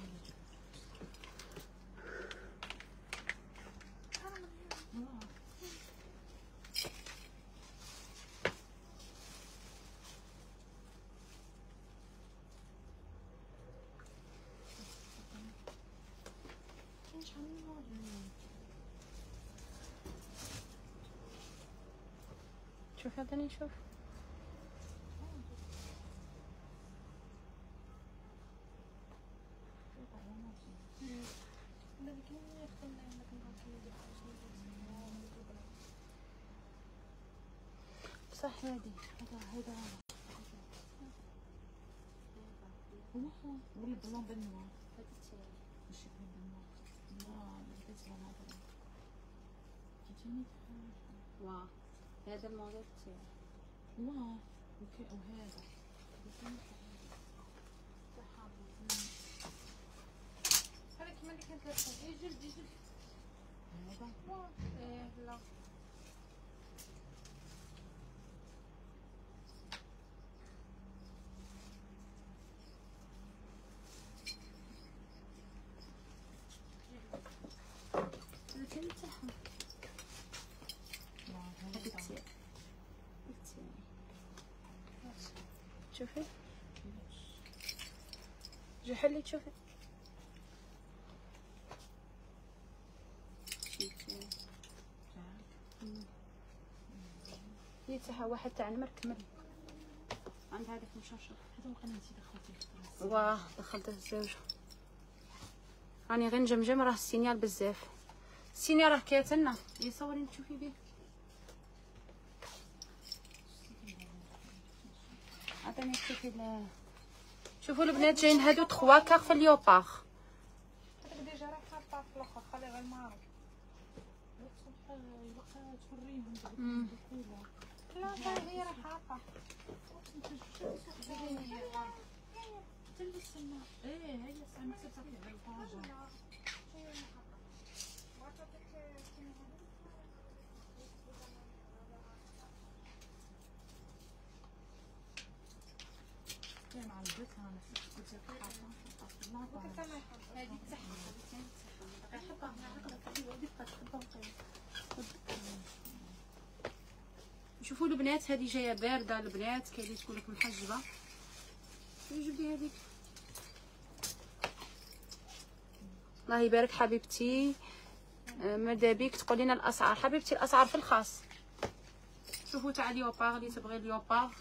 A: شوف هذا نشوف. صح هذه هذا هذا ولا بلون بالنوار. ماشي بالنوار. لا لبس بلون هذا. تجيني واه هذا الموديل تاعي. واه اوكي وهذا هذا كيما اللي كانت لابسه. يجي يجي هذا واه ايه لا كان تاعهم. شوفي جو حلي تشوفي هي تاعها واحد تاع نمر كمل عند هذاك مشرشر.
C: هذا وقت انت دخلتي
A: واه دخلته الزوجه. راني غير نجمجم راه السينيال بزاف. السينيال راه كاتلنا. يصورين تشوفي بيه. عطيني تشوفي ل شوفوا البنات جايين هادو ثلاثة كار في اليوبار.
B: هذاك ديجا راه حاطه في الاخر خلي غير المعرض.
C: الوقت توريهم
B: لا لا هي راه حاطه.
C: تلي السما ايه هي السما تبقى على الحاجه. كان عجبتها انا قلت لك حاطه
B: هذه تحفه.
A: نحبها نعقدها في ودي بقى تحبها. شوفوا البنات هذه جايه بارده البنات، كاين اللي تكون لك محجبه. جبدي هذيك الله يبارك حبيبتي. ماذا بيك تقول لنا الاسعار حبيبتي؟ الاسعار في الخاص. شوفوا تاع ليوبار اللي تبغي ليوبار.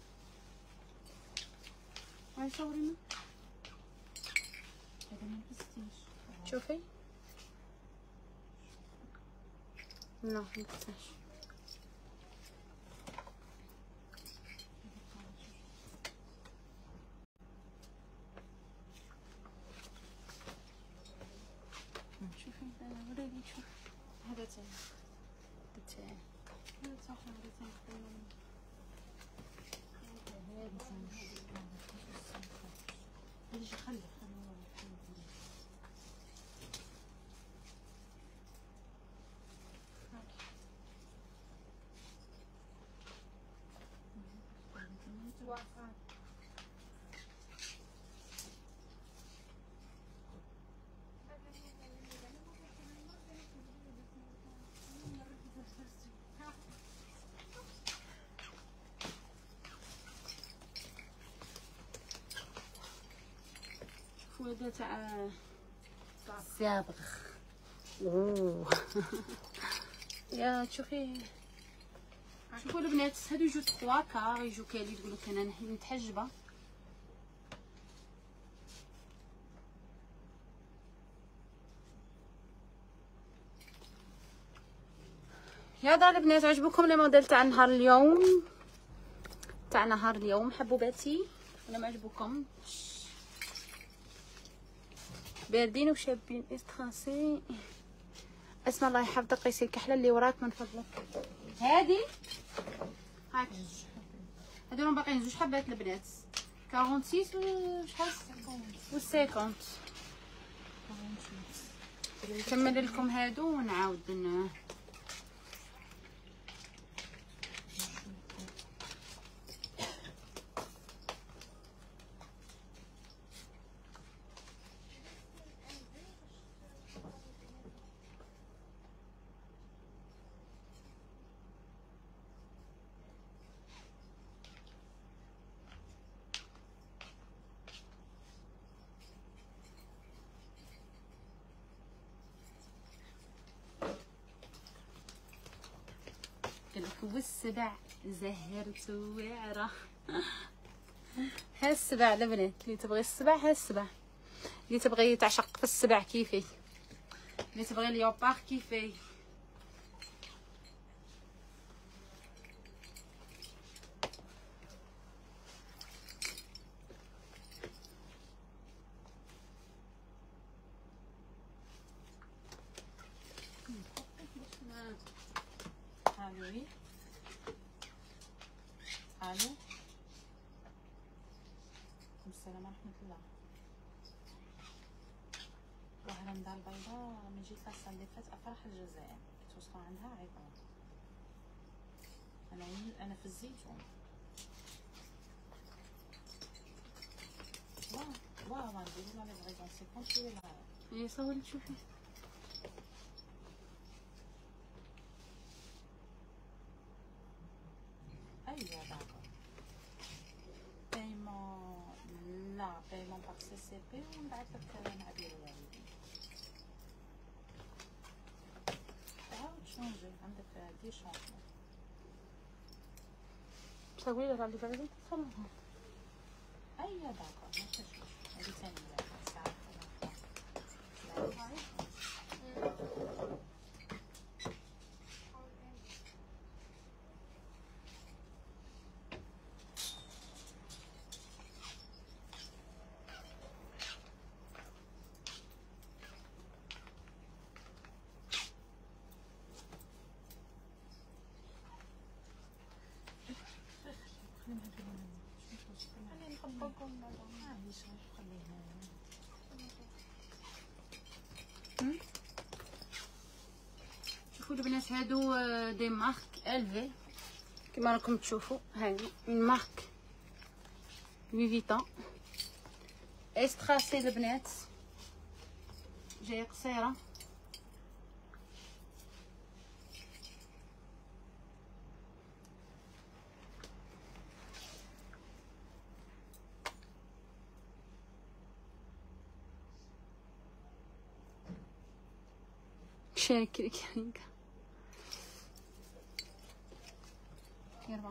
A: هاي صورينا
C: هذا ما لبستيش.
A: شوفي لا ملبستهاش. شوفي وريني شوف هذا تاعي هذا تاعي هذا صح هذا تاعي
C: نجي خلي
A: شوفوا هذا تاع صابغ. اوه يا تشوفي شوفوا البنات هادو يجوا ثلاثة كار، يجوا كاين اللي تقول لك انا متحجبه. يلا البنات عجبكم لي موديل تاع نهار اليوم؟ تاع نهار اليوم حبوباتي ولا ما عجبكم؟ باردين وشابين استراسي. اسم الله يحفظك قيسي الكحله اللي وراك من فضلك. هادي هاك هادو راهم باقيين زوج حبات البنات ستة وأربعين و شحال و خمسين. نكمل لكم هادو ونعاود ن والسبع زهرت وعره. ها السبع البنات اللي تبغي السبع، ها السبع اللي تبغي تعشق في السبع كيفي، اللي تبغي ليوبار كيفي.
C: الو الو السلام ورحمة الله. وهلا ندار البيضاء من جيت لاصال اللي فات افراح الجزائر كنت وصلوا عندها عيطوا. انا انا في الزيتون. واه واه واه نديرو لا ليفريزون سي كونتي لا.
A: اي صوري تشوفي.
C: ايوا داكور. بايمون لا بايمون باغ سي سي بي ونبعثلك نعدلو الوالدين. عاود شونجي عندك دي شونجمون.
A: صوري لها اللي بعدين تصلها.
C: ايوا داكور ما تشوفش هادي ثاني ولا ساعه.
B: خلينا نخبطكم بعدا.
C: معليش خليها.
A: شوفوا البنات هادو دي مارك الفي كما راكم تشوفوا. هاهي من مارك لوي فيتون استراسي البنات، جايه قصيره. شارك كريكا يربح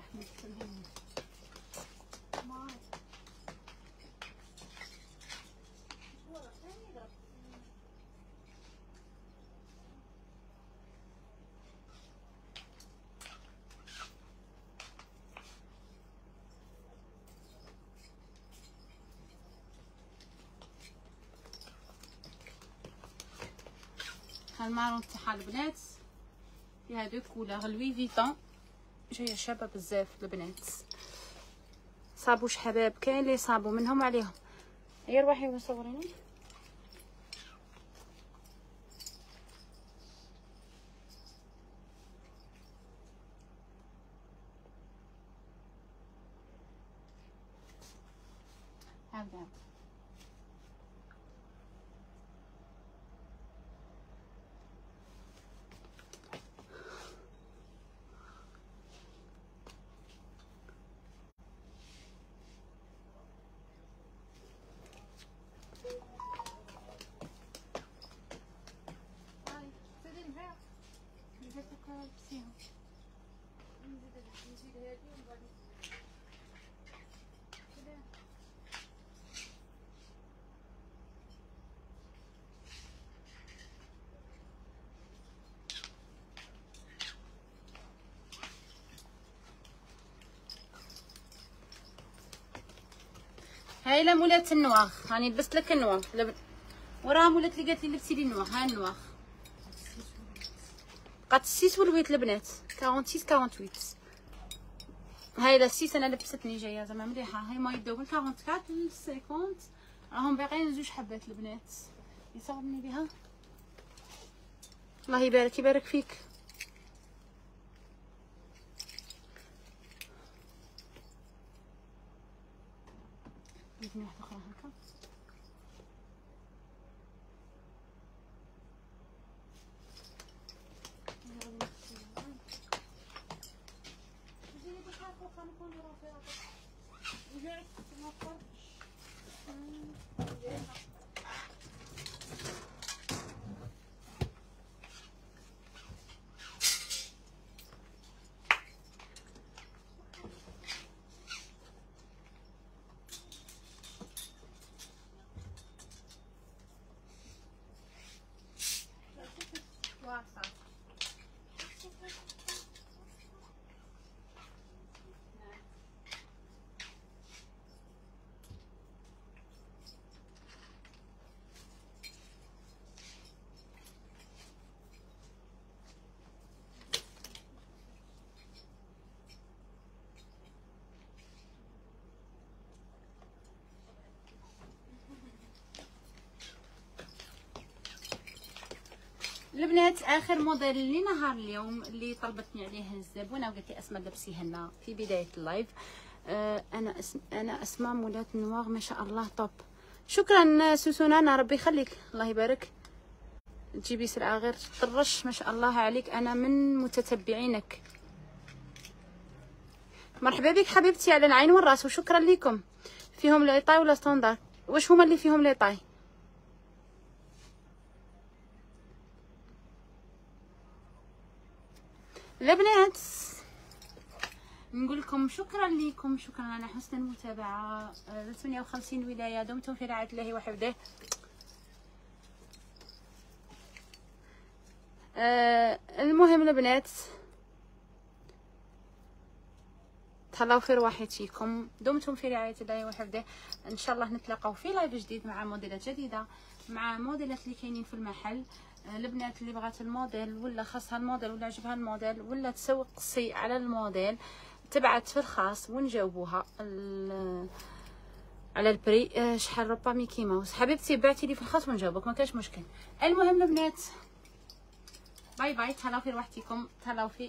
A: هالمارون تاعها البنات فيها دو كولور لوي فيتون، جايه شابه بزاف البنات. صابوش حباب كاين لي صابو منهم عليهم. هي روحي وصوريني. هذا هاي لا مولات النواغ، راني لبست لك النواغ لب... وراها مولات اللي قالت لي لبسي لي النواغ. ها النواغ بقات السيس والويت البنات ستة وأربعين ستة وأربعين. هاي لا السيس انا لبستني جايه زعما مليحه. هاي ما يبداو من أربعة وأربعين ل خمسين، راهم باقيين زوج حبات البنات. يصورني بها الله يبارك يبارك فيك. جبني واحده اخرى هكا. البنات اخر موديل اللي نهار اليوم اللي طلبتني عليه الزبونه وقالت لي اسماء لبسيه لنا في بدايه اللايف. آه انا اسم انا اسماء مولات نواغ ما شاء الله طوب. شكرا سوسونانا ربي يخليك الله يبارك. تجيبي سلعه غير طرش ما شاء الله عليك، انا من متتبعينك. مرحبا بك حبيبتي على العين والراس وشكرا لكم. فيهم ليطاي ولا ستاندر؟ واش هما اللي فيهم ليطاي؟ البنات نقول لكم شكرا لكم، شكرا على حسن المتابعه. ثمانية وخمسين ولايه، دمتم في رعايه الله وحفظه. آه المهم البنات تهلاو في رواحتكم، دمتم في رعايه الله وحفظه. ان شاء الله نتلاقاو في لايف جديد مع موديلات جديده، مع موديلات اللي كاينين في المحل. البنات اللي بغات الموديل ولا خاصها الموديل ولا عجبها الموديل ولا تسوق قصي على الموديل تبعت في الخاص ونجاوبوها على البري شحال ربع ميكي ماوس. حبيبتي بعتي لي في الخاص ونجاوبك ما كاش مشكل. المهم البنات باي باي، تهلاو في روحتكم، تهلاو في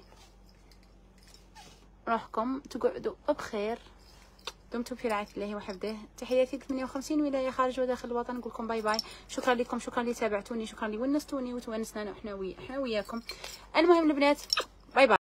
A: روحكم، تقعدوا بخير، دمتم في رعاية الله وحفظه. تحياتي ثمانية وخمسين ولاية خارج وداخل الوطن، نقول لكم باي باي. شكرا لكم، شكرا اللي تابعتوني، شكرا اللي ونستوني وتونسنا احنا ويا احنا وياكم. المهم البنات باي باي.